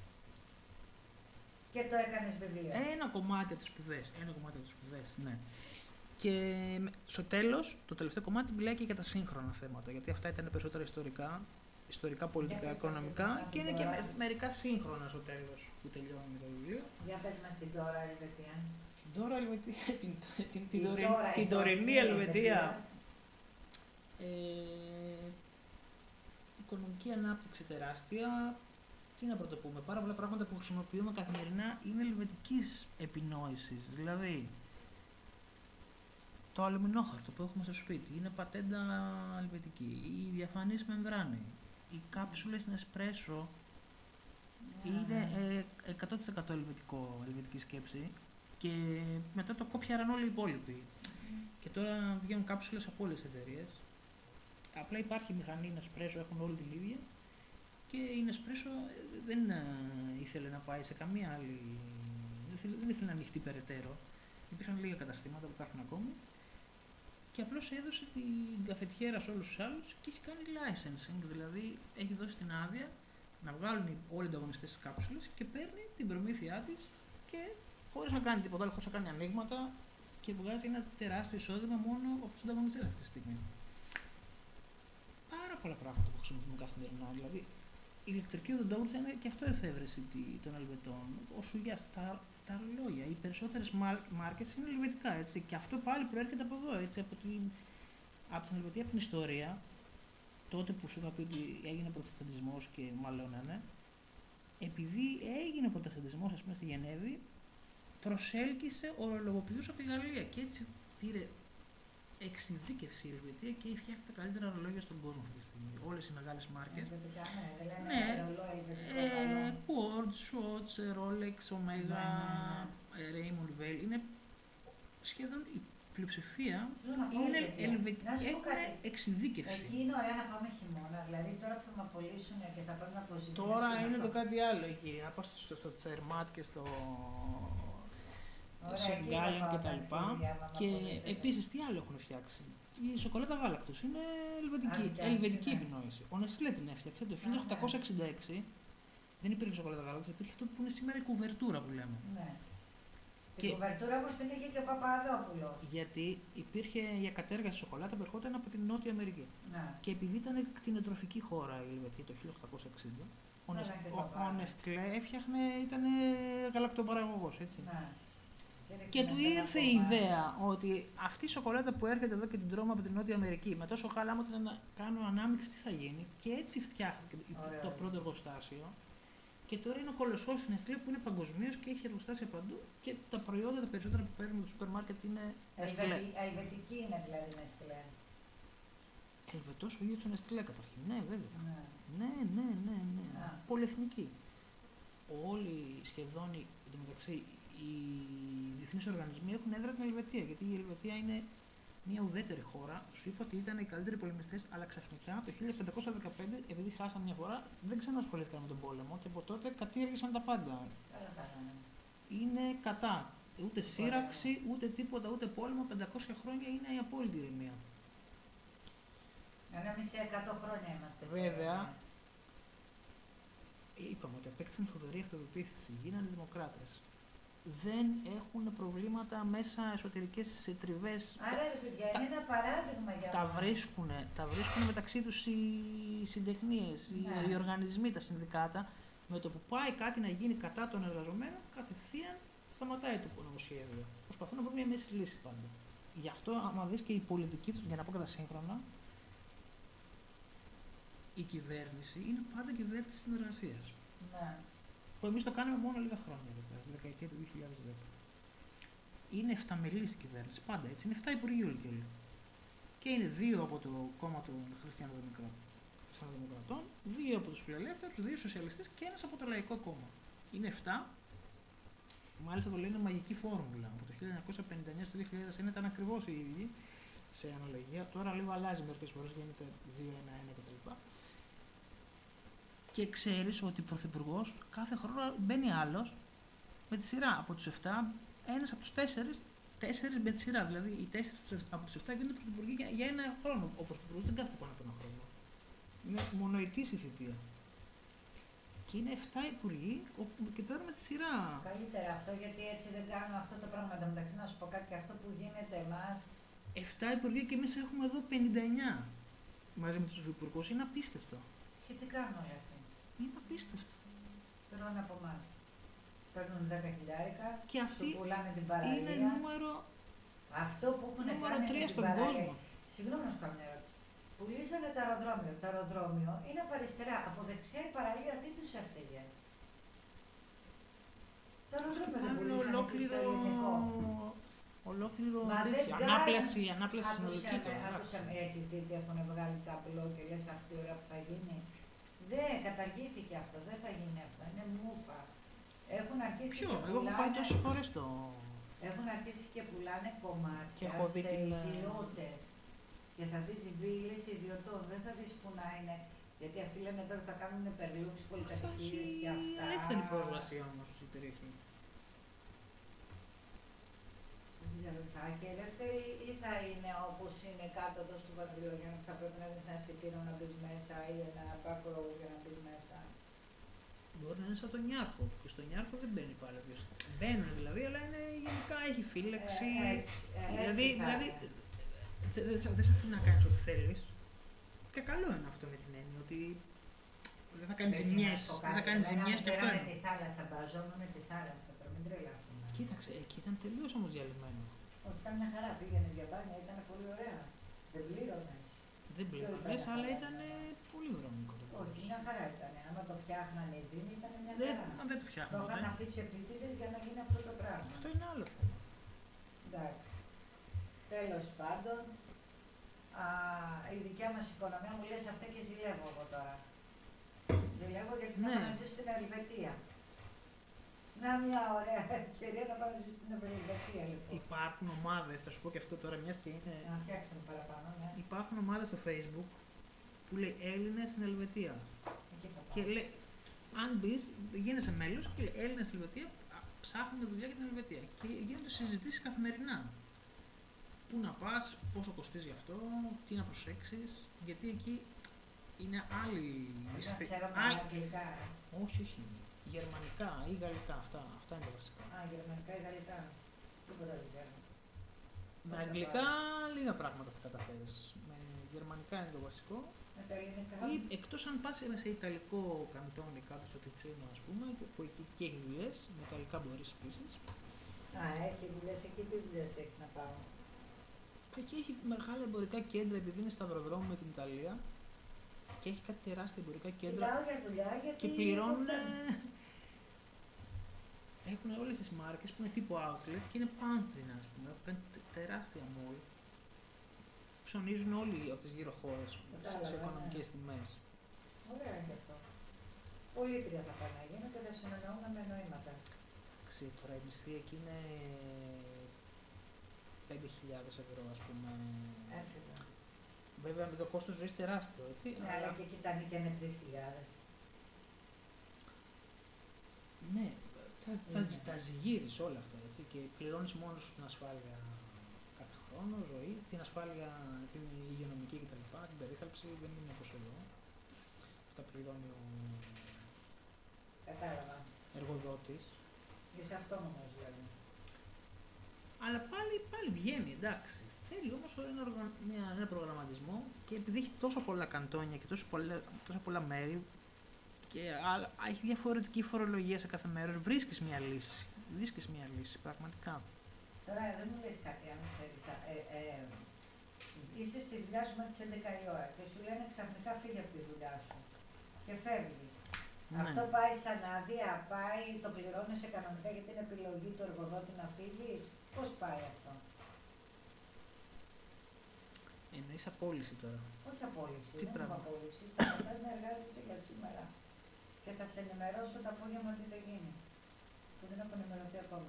και το έκανες βιβλίο. Ένα κομμάτι από τις σπουδές, ένα κομμάτι από τις σπουδές, ναι. Και στο τέλος, το τελευταίο κομμάτι μιλάει και για τα σύγχρονα θέματα, γιατί αυτά ήταν περισσότερα ιστορικά, ιστορικά, πολιτικά, οικονομικά και είναι και με, μερικά σύγχρονα στο τέλος που τελειώνει το βιβλίο. Για πες μας την τώρα Ελβετία. Την τώρα Ελβετία, την, την, την, την, την, τώρα, την τωρινή Ελβετία. Ε, οικονομική ανάπτυξη τεράστια, Τι να πρωτοπούμε, πάρα πολλά πράγματα που χρησιμοποιούμε καθημερινά είναι ελβετικής επινόησης. Δηλαδή, το αλουμινόχαρτο που έχουμε στο σπίτι είναι πατέντα ελβετική. Η διαφανής μεμβράνη, οι κάψουλες Nespresso είναι ε, εκατό τοις εκατό ελβετικό, ελβετική σκέψη και μετά το κόπιαραν όλοι οι υπόλοιποι. Mm. Και τώρα βγαίνουν κάψουλες από όλες τις εταιρείες. Απλά υπάρχει μηχανή Nespresso, έχουν όλη την ίδια και η Nespresso δεν ε, ήθελε να πάει σε καμία άλλη, δεν ήθελε, δεν ήθελε να ανοιχτεί περαιτέρω. Υπήρχαν λίγα καταστήματα που υπάρχουν ακόμη και απλώς έδωσε την καφετιέρα σε όλους τους άλλους και έχει κάνει licensing, δηλαδή έχει δώσει την άδεια να βγάλουν όλοι οι ανταγωνιστές τις κάψουλες και παίρνει την προμήθειά της και χωρίς να κάνει τίποτα άλλο, χωρίς να κάνει ανοίγματα και βγάζει ένα τεράστιο εισόδημα μόνο από τους ανταγωνιστές αυτή τη στιγμή. Πάρα πολλά πράγματα που χρησιμοποιούμε καθημερινά. Δηλαδή, η ηλεκτρική οδοντόβουρτσα είναι και αυτό εφεύρεση των Ελβετών. Ο Σουγιάς, τα, τα ρολόγια, οι περισσότερες μάρκες είναι ελβετικά. Έτσι. Και αυτό πάλι προέρχεται από εδώ, έτσι, από, την, από την Ελβετία, από την ιστορία. Τότε που σου είχα πει ότι έγινε προτεσταντισμός και μαλώνανε, επειδή έγινε προτεσταντισμός, ας πούμε, στη Γενέβη, προσέλκυσε ορολογοποιούς από τη Γαλλία και έτσι πήρε εξειδίκευση η Ελβετία και έχει φτιάξει τα καλύτερα ρολόγια στον κόσμο αυτή τη στιγμή. Όλες οι μεγάλες μάρκες. Ναι, ναι. Quord, Swatch, Rolex, Omega, Raymond Weil. Είναι σχεδόν η πλειοψηφία είναι ελβετική. Έχουν εξειδίκευση. Εκεί είναι ωραία να πάμε χειμώνα. Δηλαδή τώρα που θα με απολύσουν και θα πρέπει να αποζημιώσουν. Τώρα είναι το κάτι άλλο εκεί. Να πάω στο, στο Τσερμάτ και στο Σεγκάλεν και τα λοιπά. Και επίσης τι άλλο έχουν φτιάξει. Η σοκολάτα γάλακτος είναι ελβετική, ελβετική ναι. επινόηση. Ο Νεστλέ την έφτιαξε το χίλια οκτακόσια εξήντα έξι. Δεν υπήρχε σοκολάτα γάλακτος, υπήρχε αυτό που είναι σήμερα η κουβερτούρα που λέμε. Ναι. Την κουβερτούρα όπως την είχε και ο Παπαδόπουλος. Γιατί υπήρχε η ακατέργαστη σοκολάτα που ερχόταν από την Νότια Αμερική. Ναι. Και επειδή ήταν κτηνοτροφική χώρα η Ελβετία το χίλια οκτακόσια εξήντα, ο, ναι, Νεστ, ο, ο Νεστλέ έφτιαχνε, ήταν γαλακτοπαραγωγός, έτσι. Ναι. Και, και του ήρθε η ιδέα ότι αυτή η σοκολάτα που έρχεται εδώ και την τρώμε από την Νότια Αμερική, με τόσο χάλα, άμα να κάνω ανάμειξη, τι θα γίνει. Και έτσι φτιάχτηκε Ωραία. το πρώτο εργοστάσιο. Και τώρα είναι ο κολοσσός στην Νεστλέ που είναι παγκοσμίως και έχει εργοστάσια παντού και τα προϊόντα τα περισσότερα που παίρνουμε στο σούπερ μάρκετ είναι Νεστλέ. Ελβετική είναι δηλαδή η Νεστλέ. Ελβετός ο ίδιος ο Νεστλέ καταρχήν. Ναι, βέβαια. Ναι, ναι, ναι, ναι. ναι. Πολυεθνική. Όλοι σχεδόν, εντωμεταξύ, οι διεθνείς οργανισμοί έχουν έδρα την Ελβετία, γιατί η Ελβετία είναι μια ουδέτερη χώρα. Σου είπα ότι ήταν οι καλύτεροι πολεμιστές, αλλά ξαφνικά το χίλια πεντακόσια δεκαπέντε, επειδή χάσαν μια φορά, δεν ξανασχολήθηκαν με τον πόλεμο και από τότε κατήργησαν τα πάντα. Είναι κατά. Ούτε σύραξη, ούτε τίποτα, ούτε πόλεμο. πεντακόσια χρόνια είναι η απόλυτη ηρεμία. Ένα μισή εκατό χρόνια είμαστε. Βέβαια, είπαμε ότι απέκτησαν φοβερή αυτοπεποίθηση, γίνανε δημοκράτες. Δεν έχουν προβλήματα μέσα εσωτερικές τριβές. Άρα, ρε παιδιά, είναι ένα παράδειγμα για τα βρίσκουν, τα βρίσκουν μεταξύ τους οι συντεχνίες, ναι. οι, οι οργανισμοί, τα συνδικάτα. Με το που πάει κάτι να γίνει κατά των εργαζομένων, κατευθείαν σταματάει το νομοσχέδιο. Προσπαθούν να βρουν μια μέση λύση πάντα. Γι' αυτό, άμα δεις και η πολιτική τους, για να πω και τα σύγχρονα, η κυβέρνηση είναι πάντα κυβέρνηση συνεργασίας. Ναι. Που εμείς το κάνουμε μόνο λίγα χρόνια, δηλαδή, τη δεκαετία του δύο χιλιάδες δέκα. Είναι εφταμελής η κυβέρνηση, πάντα έτσι. Είναι εφτά υπουργοί όλοι και όλοι. Και είναι δύο από το κόμμα των Χριστιανοδημοκρατών, δύο από τους φιλελεύθερους, δύο σοσιαλιστές και ένας από το Λαϊκό Κόμμα. Είναι εφτά. Μάλιστα το λένε μαγική φόρμουλα. Από το χίλια εννιακόσια πενήντα εννιά στο δύο χιλιάδες ένα ήταν ακριβώς οι ίδιοι σε αναλογία. Τώρα λίγο αλλάζει μερικές φορές, γίνεται δύο ένα ένα κτλ. Και ξέρεις ότι ο Πρωθυπουργός κάθε χρόνο μπαίνει άλλος με τη σειρά. Από τους εφτά, ένας από τους τέσσερις, τέσσερις με τη σειρά. Δηλαδή οι τέσσερις από τους εφτά γίνονται πρωθυπουργοί για, για ένα χρόνο. Ο Πρωθυπουργός δεν κάθεται πάνω από ένα χρόνο. Είναι μονοετής η θητεία. Και είναι εφτά υπουργοί και παίρνουμε τη σειρά. Καλύτερα αυτό, γιατί έτσι δεν κάνουμε αυτό το πράγμα. Μεταξύ να σου πω κάτι και αυτό που γίνεται εμάς. εφτά υπουργοί και εμείς έχουμε εδώ πενήντα εννιά μαζί με τους υπουργούς. Είναι απίστευτο. Και τι κάνουν όλοι αυτοί. Είναι απίστευτο. Τρώνε από εμάς. Παίρνουν δέκα χιλιάρικα και αυτοί του πουλάνε την παραλία. Είναι νούμερο, αυτό που έχουν νούμερο κάνει τρία με στον την κόσμο. Συγγνώμη να σου κάνω μια ερώτηση. Πουλήσανε το αεροδρόμιο. Το αεροδρόμιο είναι από αριστερά. Από δεξιά η παραλία τι τους έφταιγε. Το αεροδρόμιο δεν πουλήσανε στο ελληνικό. Ολόκληρο Μα δεν τέτοιο. κάνουν- Ανάπλαση, ανάπλαση συνολική. Άκουσα, τώρα, άκουσα, εντάξει. έχεις δει ότι έχουν βγάλει ταμπλό και λες αυτή η ώρα που θα γίνει. Δεν, καταργήθηκε αυτό, δεν θα γίνει αυτό, είναι μούφα. Έχουν αρχίσει Ποιο, και εγώ έχω πάει πουλάνε, τόσες φορές το... έχουν αρχίσει και πουλάνε κομμάτια Και έχω δει σε την, ε, ιδιώτες. Και θα δεις βίλες ιδιωτών, δεν θα δεις που να είναι. Γιατί αυτοί λένε τώρα θα κάνουν περλούξ, πολυκατοικίες και αυτά. ελεύθερη πρόσβαση όμως στην περιοχή. Δεν ξέρω, θα έχει ελεύθερη ή θα είναι όπως είναι κάτω εδώ στο Βαγγελόγιανο που θα πρέπει να δεις ένα εισιτήριο να μπεις μέσα ή ένα μπάκρο για να μπεις μέσα. Μπορεί να είναι σαν τον Νιάρχο, που στον Νιάρχο δεν μπαίνει πάλι ποιος. Μπαίνουν δηλαδή, αλλά είναι, γενικά έχει φύλαξη. Ε, έτσι, ε, δηλαδή, έτσι θα δηλαδή είναι. δεν δε, δε σε αφήνει να κάνεις ό,τι θέλεις. Και καλό είναι αυτό με την έννοια ότι δεν θα κάνεις Πες, ζημιές. να σου πω Δεν θα κάτι, κάνεις εμένα ζημιές μου και αυτό πήρανε είναι. τη θάλασσα, μπαζόμουν με τη θάλασσα τώρα, μην τρελαθούμε. Κοίταξε, εκεί ήταν τελείως όμως διαλυμένο. Όχι, ήταν μια χαρά, πήγαινες για μπάνια, ήταν πολύ ωραία. Δεν πλήρωνες. Δεν ήταν πλήρωνες, καλά, αλλά ναι. ήταν πολύ βρώμικο το Όχι, πρόβλημα. μια χαρά ήταν. Άμα το φτιάχνανε οι δήμοι, ήταν μια Δεν, χαρά. μα δεν το Το φτιάχνουμε. είχαν ε. αφήσει επίτηδες για να γίνει αυτό το πράγμα. Αυτό είναι άλλο θέμα. Εντάξει. Τέλος πάντων, α, η δικιά μας οικονομία μου λέει σε αυτά και ζηλεύω εγώ τώρα. Ζηλεύω γιατί θα Ναι. πάω να ζήσω στην Ελβετία. Να μια ωραία ευκαιρία να πάω να ζήσω στην Ελβετία λοιπόν. Υπάρχουν ομάδες, θα σου πω και αυτό τώρα, μιας και είναι. Να φτιάξουμε παραπάνω, ναι. Υπάρχουν ομάδες στο Facebook που λέει Έλληνες στην Ελβετία. Εκεί θα πάω. Και λέει, αν μπει, γίνεσαι μέλος και λέει Έλληνες στην Ελβετία, α, ψάχνουμε δουλειά για την Ελβετία. Και γίνονται συζητήσεις καθημερινά. Πού να πας, πόσο κοστίζει αυτό, τι να προσέξεις, γιατί εκεί είναι άλλη Να μισθή. ξέραμε άλλη- αγγλικά. Όχι, όχι. Γερμανικά ή γαλλικά, αυτά, αυτά είναι τα βασικά. Α, γερμανικά ή γαλλικά. Τίποτα δεν ξέρω. Με Πώς θα αγγλικά λίγα πράγματα θα καταφέρεις. Με γερμανικά είναι το βασικό. Με τα ελληνικά. Ή εκτός αν πας σε ιταλικό καντόνι κάτω στο Τιτσίνο, ας πούμε, και- που εκεί και έχει δουλειές, με ιταλικά μπορείς επίσης. Α, έχει δουλειές εκεί, τι δουλειές έχει να πάω. Και εκεί έχει μεγάλα εμπορικά κέντρα, επειδή είναι σταυροδρόμιο με την Ιταλία, και έχει κάτι τεράστια εμπορικά κέντρα Κοιτάω για δουλειά γιατί. και πληρώνουν. το θέλω. Έχουν όλες τις μάρκες που είναι τύπου outlet και είναι πάντρινα, ας πούμε, που είναι τε- τεράστια mall. Ψωνίζουν όλοι από τις γύρω χώρες σε, Κατάλαβα, σε ναι. οικονομικές τιμές. Ωραία είναι και αυτό. Πολύτρια θα πάνε να γίνω και θα συνεννοούμε με νοήματα. Εντάξει, τώρα η μισθή εκεί είναι πέντε χιλιάδες ευρώ, ας πούμε. Έφυγα. Βέβαια με το κόστος ζωής τεράστιο, έτσι. Ναι, αλλά και εκεί τα νίκιανε τρεις χιλιάδες. Ναι, τα, τα, Είναι. τα ζυγίζεις όλα αυτά, έτσι, και πληρώνεις μόνο σου την ασφάλεια κάθε χρόνο, ζωή, την ασφάλεια, την υγειονομική κτλ. Την περίθαλψη δεν είναι όπως εδώ. Τα πληρώνει ο Κατάλαβα. εργοδότης. Και σε αυτό όμως δηλαδή. Αλλά πάλι, πάλι βγαίνει, εντάξει. Θέλει όμως ένα, οργα- μια, ένα προγραμματισμό και επειδή έχει τόσα πολλά καντόνια και τόσα πολλά, τόσα πολλά μέρη και άλλα, έχει διαφορετική φορολογία σε κάθε μέρος, βρίσκεις μια λύση. Βρίσκεις μια λύση, πραγματικά. Τώρα δεν μου λες κάτι αν ξέρεις. Ε, ε, είσαι στη δουλειά σου μέχρι τις έντεκα η ώρα και σου λένε ξαφνικά φύγει από τη δουλειά σου και φεύγεις. Ναι. Αυτό πάει σαν άδεια, πάει, το πληρώνεσαι κανονικά γιατί είναι επιλογή του εργοδότη να φύγεις. Πώς πάει αυτό? Εννοείς απόλυση τώρα. Όχι απόλυση, Τι δεν πράγμα? είναι απόλυση. Σταματάς να εργάζεσαι για σήμερα και θα σε ενημερώσω το απόγευμα τι θα γίνει. Που δεν έχω ενημερωθεί ακόμα.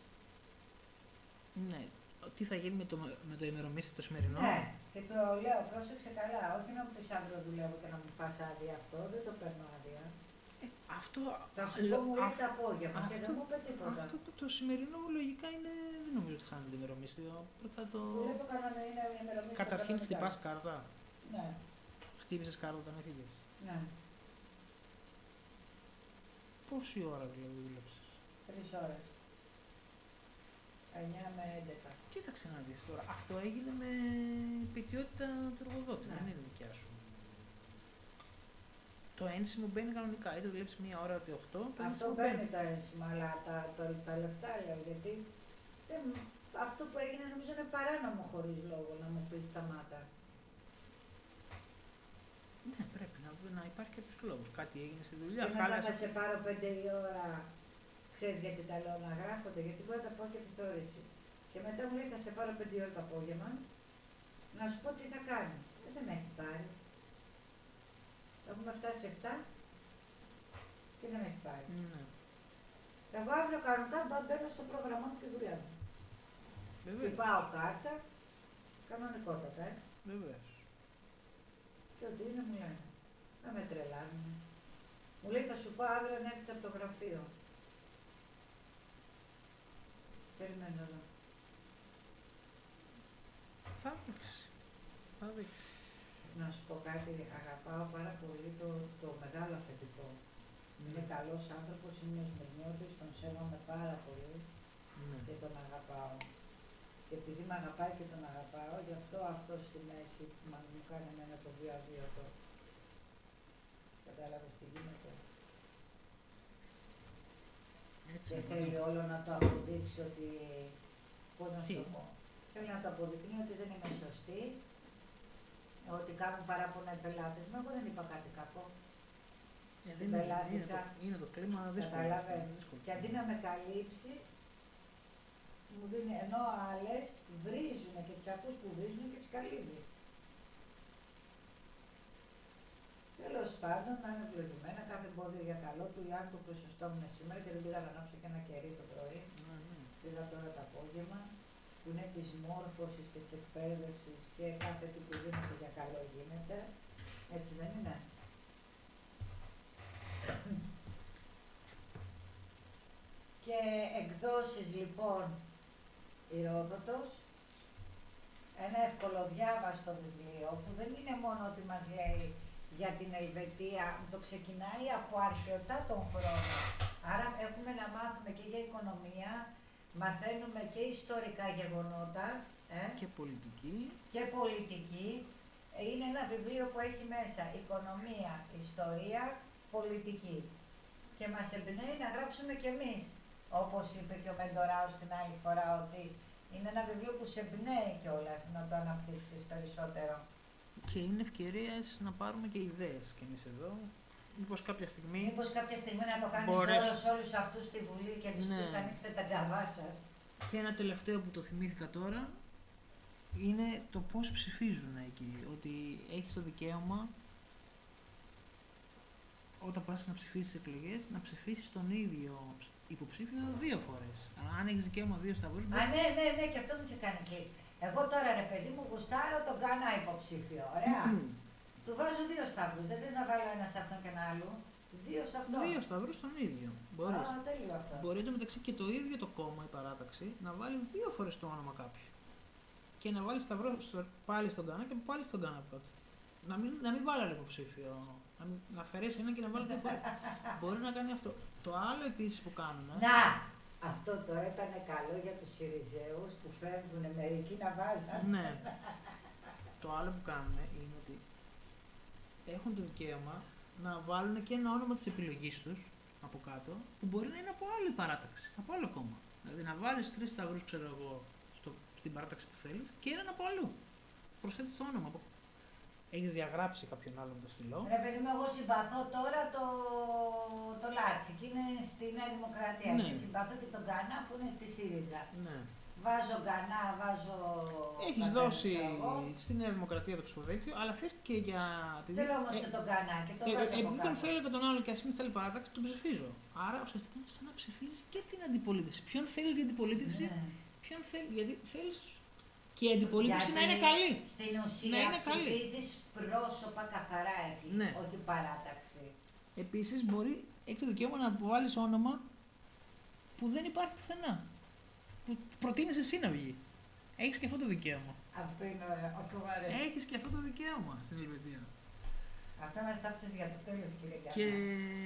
Ναι. Τι θα γίνει με το, με το ημερομίσθιο το σημερινό. Ναι, και το λέω, πρόσεξε καλά. Όχι να μου πεις αύριο δουλεύω και να μου φας άδεια αυτό, δεν το παίρνω άδεια. Ε, αυτό, Θα σου λο- πω μου λέει αυ- το απόγευμα και δεν αυτό- μου είπε τίποτα. αυτό το, το σημερινό μου λογικά είναι. Δεν νομίζω ότι χάνει το ημερομίσθιο. Θα το... Δουλεύω κανένα είναι ημερομίσθιο. Καταρχήν κανονικά. χτυπάς κάρτα. Ναι, Χτύπησες κάρτα όταν έφυγες. ναι, Πόση ώρα δηλαδή δούλεψες. τρεις ώρες. εννιά με έντεκα. Κοίταξε να δεις τώρα. Αυτό έγινε με πετιότητα του εργοδότη. Ναι. Δεν είναι δικιά σου. Το ένσημο μπαίνει κανονικά. Είτε δουλέψεις μία ώρα είτε οκτώ. Το Αυτό ένσημο μπαίνει το ένσημα, αλλά τα, τα, τα λεφτά λέω, γιατί δεν, αυτό που έγινε νομίζω είναι παράνομο χωρίς λόγο να μου πει σταμάτα. να υπάρχει κάποιος λόγος. Κάτι έγινε στη δουλειά. Και μετά θα σε πάρω πέντε η ώρα, ξέρεις γιατί τα λέω να γράφονται, γιατί μπορεί να τα πω και επιθεώρηση. Και μετά μου λέει θα σε πάρω πέντε η ώρα το απόγευμα, να σου πω τι θα κάνεις. Ε, δεν με έχει πάρει. Έχουμε φτάσει σε εφτά και δεν με έχει πάρει. Ναι. Εγώ αύριο κανονικά μπαίνω στο πρόγραμμά μου και δουλειά μου. Βεβαίως. Και πάω κάρτα, κανονικότατα, ε. Βεβαίως. Και ό,τι είναι μου λένε. Να με τρελάνουν. Μου λέει θα σου πω αύριο να έρθεις από το γραφείο. Περιμένω εδώ. Θα δείξει. Θα δείξει. Να σου πω κάτι, αγαπάω πάρα πολύ το, το μεγάλο αφεντικό. Ναι. Είναι καλός άνθρωπος, είναι ο Σμυρνιώτης, τον σέβομαι πάρα πολύ Ναι. και τον αγαπάω. Και επειδή με αγαπάει και τον αγαπάω, γι' αυτό αυτό στη μέση μα, μου κάνει εμένα το δύο αβίωτο. Κατάλαβες τι γίνεται. Έτσι Και είναι. θέλει όλο να το αποδείξει ότι, πώς να σου Τι? το πω, θέλει να το αποδεικνύει ότι δεν είμαι σωστή, ότι κάνουν παράπονα οι πελάτες μου. Εγώ δεν είπα κάτι κακό. Ε, την δεν είναι, είναι, πελάτησα. το, είναι το κλίμα δύσκολο. Καταλάβες. αυτό, δύσκολο. Και αντί να με καλύψει, μου δίνει, ενώ άλλες βρίζουν και τις ακούς που βρίζουν και τις καλύβει. Τέλος πάντων, να είναι ευλογημένα, κάθε εμπόδιο για καλό του. Αν το προσωστόμουν σήμερα και δεν πήγα να ανάψω και ένα κερί το πρωί, Ναι, ναι. πήγα τώρα το απόγευμα, που είναι της μόρφωσης και της εκπαίδευσης και κάθε τι που γίνεται για καλό γίνεται. Έτσι δεν είναι? Και εκδόσεις λοιπόν Ηρόδοτος, ένα εύκολο διάβαστο βιβλίο που δεν είναι μόνο ότι μας λέει για την Ελβετία, το ξεκινάει από αρχαιοτά των χρόνων. Άρα έχουμε να μάθουμε και για οικονομία, μαθαίνουμε και ιστορικά γεγονότα ε, Και πολιτική. και πολιτική. Είναι ένα βιβλίο που έχει μέσα οικονομία, ιστορία, πολιτική. Και μας εμπνέει να γράψουμε κι εμείς, όπως είπε και ο Μεντοράος την άλλη φορά, ότι είναι ένα βιβλίο που σε εμπνέει κιόλας να το αναπτύξεις περισσότερο. Και είναι ευκαιρίες να πάρουμε και ιδέες κι εμείς εδώ. Μήπως κάποια στιγμή. Μήπως κάποια στιγμή να το κάνεις Μπορείς. δώρο σε όλους αυτούς στη Βουλή και τους Ναι. πεις ανοίξτε τα γκαβά σας. Και ένα τελευταίο που το θυμήθηκα τώρα είναι το πώς ψηφίζουν εκεί. Ότι έχεις το δικαίωμα όταν πας να ψηφίσεις τις εκλογές να ψηφίσεις τον ίδιο υποψήφιο δύο φορές. Αν έχεις δικαίωμα δύο σταυρούς. Α, ναι, ναι, ναι, και αυτό μου είχε κάνει κλικ. Εγώ τώρα ρε παιδί μου γουστάρω τον Γκάνα υποψήφιο. Ωραία. Του βάζω δύο σταύρους. Δεν πρέπει να βάλω ένα σε αυτόν και ένα άλλο. Δύο σε αυτόν. Δύο σταυρούς τον ίδιο. Μπορείς. Α, τέλειο αυτό. Μπορεί εντωμεταξύ και το ίδιο το κόμμα, η παράταξη, να βάλει δύο φορές το όνομα κάποιου. Και να βάλει σταυρό στο- πάλι στον Γκάνα και πάλι στον Γκάνα πρώτα. Να μην, να μην βάλει άλλο υποψήφιο. Να, μην, να αφαιρέσει ένα και να βάλει δύο φορές. Μπορεί να κάνει αυτό. Το άλλο επίσης που κάνουν. Να! Αυτό τώρα ήταν καλό για τους Συριζέους που φεύγουν μερικοί να βάζαν. Ναι. Το άλλο που κάνουν είναι ότι έχουν το δικαίωμα να βάλουν και ένα όνομα της επιλογής τους από κάτω που μπορεί να είναι από άλλη παράταξη, από άλλο κόμμα. Δηλαδή να βάλεις τρεις σταυρούς, ξέρω εγώ, στο, στην παράταξη που θέλεις και έναν από αλλού. Προσθέτεις το όνομα. Έχεις διαγράψει κάποιον άλλον το στυλό. Ρε παιδί μου, εγώ συμπαθώ τώρα το, το Λάτσικ, είναι στη Νέα Δημοκρατία. Ναι. Και συμπαθώ και τον Γκανά που είναι στη ΣΥΡΙΖΑ. Ναι. Βάζω Γκανά, βάζω. Έχεις Πατέρα, δώσει ξέρω εγώ. στη Νέα Δημοκρατία το ψηφοδέλτιο, αλλά θες και για τη Θέλω όμως ε, και τον Γκανά και τον Ε, βάζω από επειδή τον κάτω. θέλω και τον άλλο και ας είναι σε άλλη παράταξη, τον ψηφίζω. Άρα ουσιαστικά είναι σαν να ψηφίζει και την αντιπολίτευση. Ποιον θέλει για αντιπολίτευση, Ναι. ποιον θέλει. Γιατί θέλει και η αντιπολίτευση Γιατί να είναι καλή. Στην Να ουσία είναι καλή. ψηφίζεις πρόσωπα καθαρά εκεί, Ναι. όχι παράταξη. Επίσης μπορεί, έχει το δικαίωμα να αποβάλεις όνομα που δεν υπάρχει πουθενά. Που προτείνεις εσύ να βγει. Έχεις και αυτό το δικαίωμα. Αυτό είναι ωραίο, αυτό μου αρέσει. Έχεις και αυτό το δικαίωμα στην Ελβετία. Αυτό μας τάψες για το τέλος, κύριε Γκανά. Και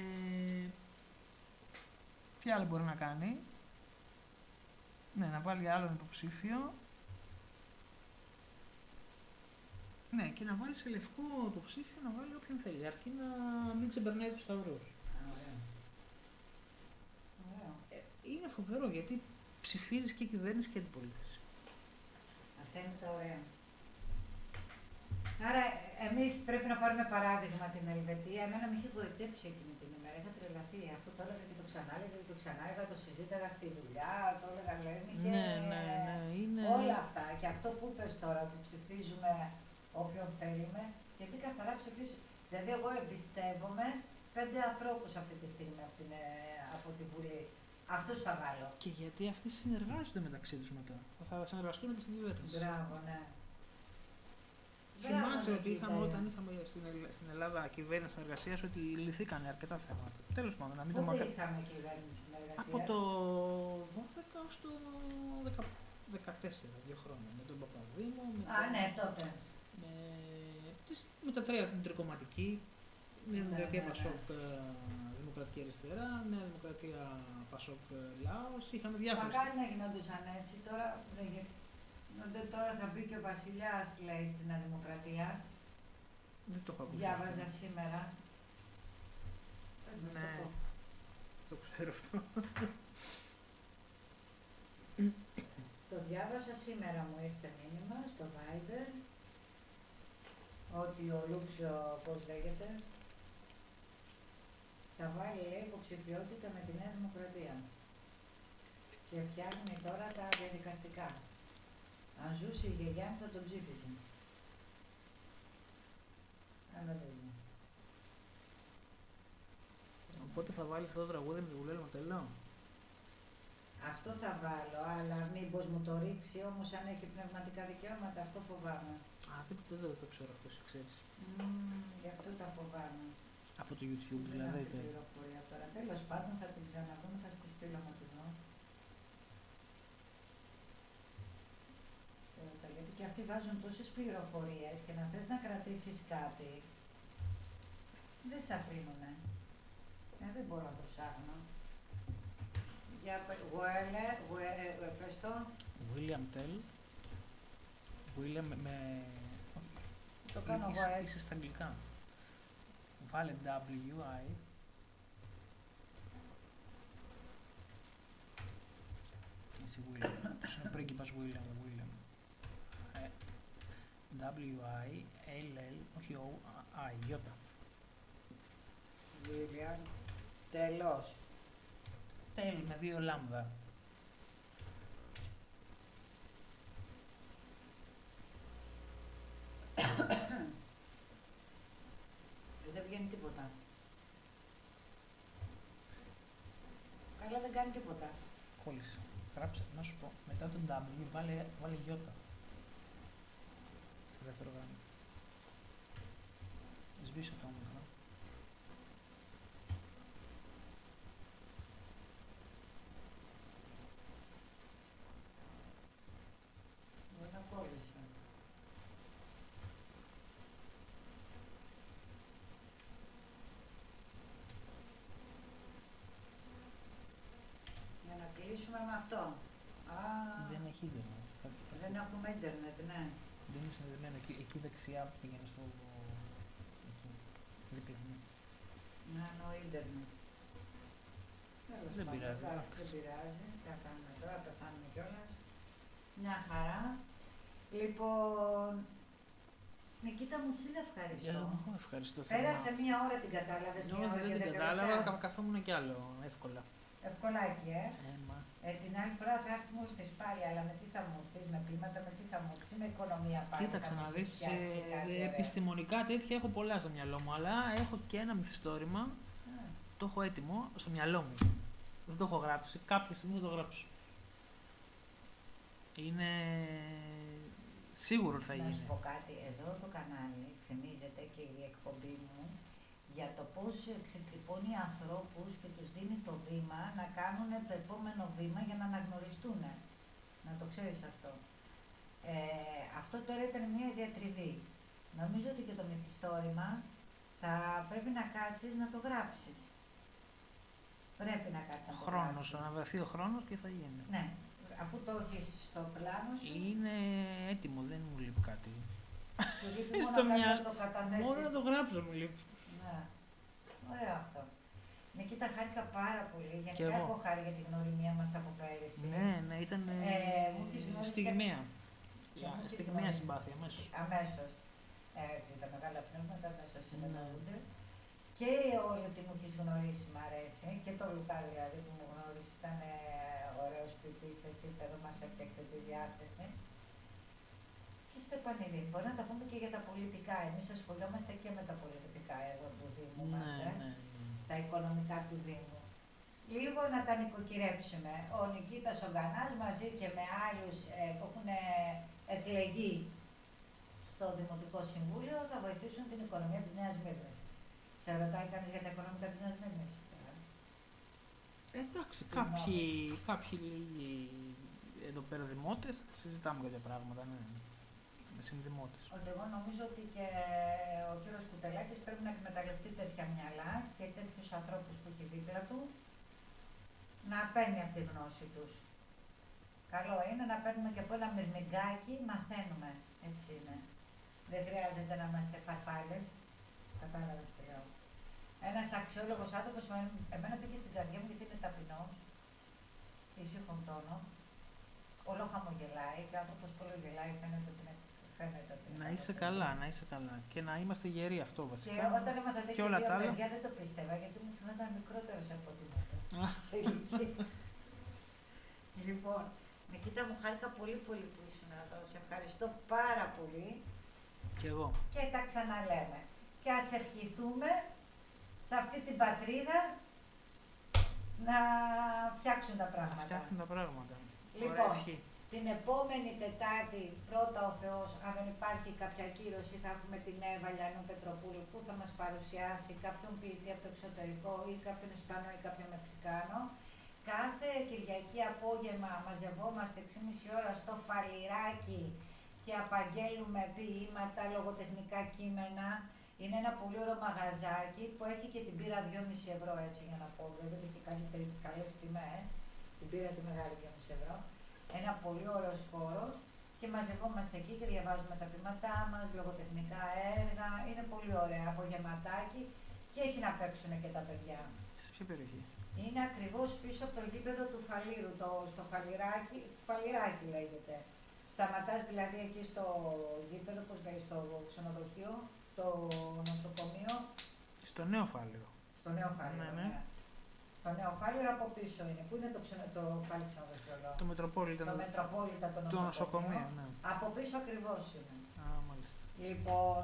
τι άλλο μπορεί να κάνει. Ναι, να βάλει άλλον υποψήφιο. Ναι, και να βάλει σε λευκό υποψήφιο να βάλει όποιον θέλει. Αρκεί να μην ξεπερνάει τους σταυρούς. Ωραίο. Ωραίο. Ε, είναι φοβερό γιατί ψηφίζεις και κυβέρνηση και αντιπολίτευση. Αυτά είναι τα ωραία. Άρα, εμείς πρέπει να πάρουμε παράδειγμα την Ελβετία. Εμένα με είχε γοητεύσει εκείνη την ημέρα. Είχα τρελαθεί. Αφού το έλεγα και το ξανά έλεγα και το ξανά έλεγα, το συζήταγα στη δουλειά, το έλεγα λέμε. Και Ναι, ναι, ναι. Είναι... όλα αυτά. Και αυτό που είπες τώρα, ότι ψηφίζουμε όποιον θέλουμε, γιατί καθαρά ψηφίζουμε. Δηλαδή, εγώ εμπιστεύομαι πέντε ανθρώπους αυτή τη στιγμή από, την, από τη Βουλή. Αυτούς θα βάλω. Και γιατί αυτοί συνεργάζονται μεταξύ τους μετά. Θα συνεργαστούν και στην κυβέρνηση. Μπράβο, ναι. Θυμάσαι ότι είχαμε, ιδέα. όταν είχαμε στην, Ελλ- στην Ελλάδα κυβέρνηση εργασία, ότι λυθήκαν αρκετά θέματα. Τέλος πάντων, να μην το Πότε μακρι... είχαμε κυβέρνηση συνεργασία? Από το δώδεκα στο δεκατέσσερα, δύο χρόνια. Με τον Παπαδήμο, με, Α, τον... ναι, τότε. με... τις- με τα τρία, την τρικομματική, Νέα Δημοκρατία, ναι, ναι. Πασόκ, ε, Δημοκρατική Αριστερά, Νέα Δημοκρατία, Πασόκ, ε, Λάος. Είχαμε διάφορες. Μακάρι να γινόντουσαν έτσι. Τώρα, δεν γι- Ντε- τώρα θα μπει και ο Βασιλιάς, λέει, στη Νέα Δημοκρατία. Δεν το έχω ακούσει. Διάβαζα σήμερα. Πες μου, Ναι. στο πω. Το ξέρω αυτό. Το διάβασα σήμερα, μου ήρθε μήνυμα στο Viber ότι ο Λούξιο, πώς λέγεται, θα βάλει, λέει, υποψηφιότητα με τη Νέα Δημοκρατία. Και φτιάχνει τώρα τα διαδικαστικά. Αν ζούσε η γιαγιά μου θα τον ψήφισε. Αν δεν το ζει. Οπότε θα βάλει αυτό το τραγούδι με το Γουλέλο Ματελό. Αυτό θα βάλω, αλλά μήπως μου το ρίξει όμως αν έχει πνευματικά δικαιώματα, αυτό φοβάμαι. Α, δεν, δεν, δεν το ξέρω αυτό, εσύ ξέρεις. Μμμ, γι' αυτό τα φοβάμαι. Από το YouTube Δεν δηλαδή. έχω την Το... πληροφορία τώρα. Τέλος πάντων θα την ξαναδούμε, θα στη στείλω να τη δω. Τώρα, γιατί και αυτοί βάζουν τόσες πληροφορίες και να θες να κρατήσεις κάτι, δεν σε αφήνουνε. Ε, δεν μπορώ να το ψάχνω. Για Γουέλε, Γουέλε, πες το. William Tell. William με... με... Το κάνω είσαι, εγώ έτσι. είσαι στα αγγλικά. Βάλε W I. Είσαι William. Αυτός είναι ο πρίγκιπας William. William. Ε, W I L L, όχι O, I, J. Βίλιαν, τέλος. Tell με δύο λάμδα. Δεν βγαίνει τίποτα. Καλά δεν κάνει τίποτα. Κόλλησε. Γράψε, να σου πω, μετά τον W βάλε, βάλε J. Στο δεύτερο γράμμα. Σβήσω το όμορφα. Μπορεί να κόλλησε. Για να κλείσουμε με αυτό. Α, Δεν έχει ίντερνετ. Κάτι- δεν έχουμε ίντερνετ, ναι. Δεν είναι συνδεδεμένο. Εκεί, εκεί δεξιά που πήγαινε στο. Εκεί. Δίπλα. Ναι. Να εννοώ ίντερνετ. Τέλος Δεν πάντων, πειράζει, εντάξει, εντάξει. δεν πειράζει. Τι θα κάνουμε τώρα, πεθάνουμε κιόλας. Μια χαρά. Λοιπόν, Νικήτα μου, χίλια ευχαριστώ. Εγώ ευχαριστώ. Πέρασε μία ώρα, την κατάλαβες, μία ώρα δεν και την δέκα κατάλαβα, λεπτά. κα- καθόμουν κι άλλο εύκολα. Ευκολάκι, ε. Ε, μα. ε. Την άλλη φορά θα έρθει μου έρθεις πάλι, αλλά με τι θα μου έρθεις, με κλίματα, με τι θα μου έρθεις, με οικονομία πάλι. Κοίταξε θα να μου δεις, έχεις φτιάξει ε, κάτι ωραίο. επιστημονικά τέτοια έχω πολλά στο μυαλό μου, αλλά έχω και ένα μυθιστόρημα, Α, το έχω έτοιμο στο μυαλό μου. Δεν το έχω γράψει, κάποια στιγμή θα το γράψω. Είναι σίγουρο ότι θα Να γίνει. σου πω κάτι, εδώ το κανάλι θυμίζεται και η εκπομπή μου για το πώς ξετρυπώνει ανθρώπους και τους δίνει το βήμα να κάνουν το επόμενο βήμα για να αναγνωριστούν. Να το ξέρεις αυτό. Ε, αυτό τώρα ήταν μια διατριβή. Νομίζω ότι και το μυθιστόρημα θα πρέπει να κάτσεις να το γράψεις. Πρέπει να κάτσεις να το Χρόνος, γράψεις. να βρεθεί ο χρόνος και θα γίνει. Ναι, αφού το έχεις στο πλάνο σου, Είναι έτοιμο, δεν μου λείπει κάτι. σου λείπει μόνο Στο να κάτσεις μυαλό- να το καταθέσεις. Μόνο να το γράψω μου λείπει. Ναι. Ωραίο αυτό. Νικήτα, χάρηκα πάρα πολύ. Κι Γενικά εγώ. έχω χάρη για τη γνωριμία μας από πέρυσι. Ναι, ναι, ήταν Ε, μου έχεις γνωρίσει στιγμιαία. Και μου έχεις Στιγμιαία γνωρίσει. συμπάθεια αμέσως. Αμέσως. Έτσι, τα μεγάλα πνεύματα μέσα συνεννοούνται. Ναι. Και όλο τι μου έχεις γνωρίσει μ' αρέσει, και το Λουκά δηλαδή που μου γνώρισε ήταν ε, ωραίος ποιητής, έτσι, εδώ μας έφτιαξε τη διάθεση. Και στο Επανειδή, μπορεί να τα πούμε και για τα πολιτικά, εμείς ασχολιόμαστε και με τα πολιτικά εδώ του Δήμου Ναι, μας, ε, ναι, ναι. τα οικονομικά του Δήμου. Λίγο να τα νοικοκυρέψουμε. Ο Νικήτας ο Γκανάς μαζί και με άλλους ε, που έχουν ε, εκλεγεί στο Δημοτικό Συμβούλιο θα βοηθήσουν την οικονομία της Νέας Μύρνης. Σε ρωτάει κανείς για τα οικονομικά της Νέας Μύρνης? Εντάξει, κάποιοι, κάποιοι λίγοι εδώ πέρα δημότες συζητάμε για τέτοια πράγματα, ναι. Με συνδημότες. Ότι εγώ νομίζω ότι και ο κύριος Κουτελάκης πρέπει να εκμεταλλευτεί τέτοια μυαλά και τέτοιους ανθρώπους που έχει δίπλα του, να παίρνει από τη γνώση τους. Καλό είναι να παίρνουμε και από ένα μυρμηγκάκι, μαθαίνουμε. Έτσι είναι. Δεν χρειάζεται να είμαστε φαρφάλες. Κατάλαβες τι λέω. Ένας αξιόλογος άνθρωπος, εμένα πήγε στην καρδιά μου γιατί είναι ταπεινός, ήσυχον τόνο, όλο χαμογελάει και ο άνθρωπος που όλο γελάει φαίνεται ότι είναι. Φαίνεται ότι είναι να είσαι καλά, να είσαι καλά. Και να είμαστε γεροί, αυτό βασικά. Και όταν έμαθα ότι είχε δύο παιδιά δεν το πίστευα, γιατί μου φαίνονταν μικρότερος από ό,τι ήμουν σε ηλικία. Λοιπόν, Νικήτα, μου χάρηκα πολύ πολύ που ήσουν εδώ. Σε ευχαριστώ πάρα πολύ. Κι εγώ. Και τα ξαναλέμε. Και ας ευχηθούμε σε αυτή την πατρίδα να φτιάξουν τα πράγματα. Να φτιάξουν τα πράγματα. Λοιπόν, την επόμενη Τετάρτη, πρώτα ο Θεός, αν δεν υπάρχει κάποια κύρωση, θα έχουμε την Εύα Λιανού Πετροπούλου που θα μας παρουσιάσει κάποιον ποιητή από το εξωτερικό ή κάποιον Ισπανό ή κάποιον Μεξικάνο. Κάθε Κυριακή απόγευμα μαζευόμαστε έξι και μισή ώρα στο Φαλιράκι και απαγγέλουμε ποίηματα, λογοτεχνικά κείμενα. Είναι ένα πολύ ωραίο μαγαζάκι που έχει και την πύρα δυόμισι ευρώ, έτσι για να πω, βέβαια έχει καλές τιμές. Την πύρα τη μεγάλη δυόμισι ευρώ. Ένα πολύ ωραίος χώρος και μαζευόμαστε εκεί και διαβάζουμε τα ποίηματά μας, λογοτεχνικά έργα. Είναι πολύ ωραία, απογευματάκι και έχει να παίξουν και τα παιδιά. Σε ποια περιοχή? Είναι ακριβώς πίσω από το γήπεδο του Φαλήρου, το, στο Φαλιράκι, Φαλιράκι λέγεται. Σταματάς δηλαδή εκεί στο γήπεδο, πώς λέει, στο ξενοδοχείο, το νοσοκομείο. Στο Νέο Φάληρο. Στο Νέο Φάληρο, ναι. ναι. Στο Νέο Φάληρο από πίσω είναι, που είναι το, ξενο, το πάλι ξενοδοχείο. Το Μετροπόλιτα. Το Μετροπόλιτα, το νοσοκομείο. Το νοσοκομείο, ναι. Από πίσω ακριβώς είναι. Α, μάλιστα. Λοιπόν,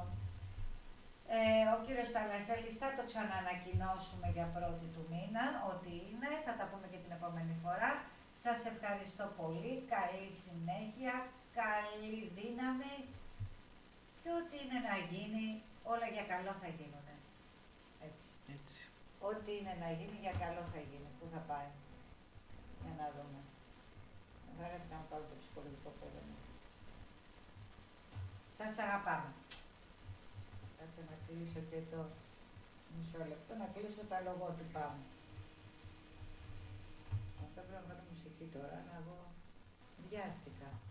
ε, ο κύριος Θαλασσέλης θα το ξαναανακοινώσουμε για πρώτη του μήνα, ότι είναι, θα τα πούμε και την επόμενη φορά. Σας ευχαριστώ πολύ, καλή συνέχεια, καλή δύναμη και ό,τι είναι να γίνει, όλα για καλό θα γίνουν. Έτσι. Έτσι. Ό,τι είναι να γίνει, για καλό θα γίνει. Πού θα πάει. Για να δούμε. Δεν έρχεται να πάρω το ψυχολογικό πόλεμο. Σας αγαπάμε. Κάτσε να κλείσω και το μισό λεπτό, να κλείσω τα λογότυπά μου. Αυτό πρέπει να βάλω μουσική τώρα, να δω. Βιάστηκα.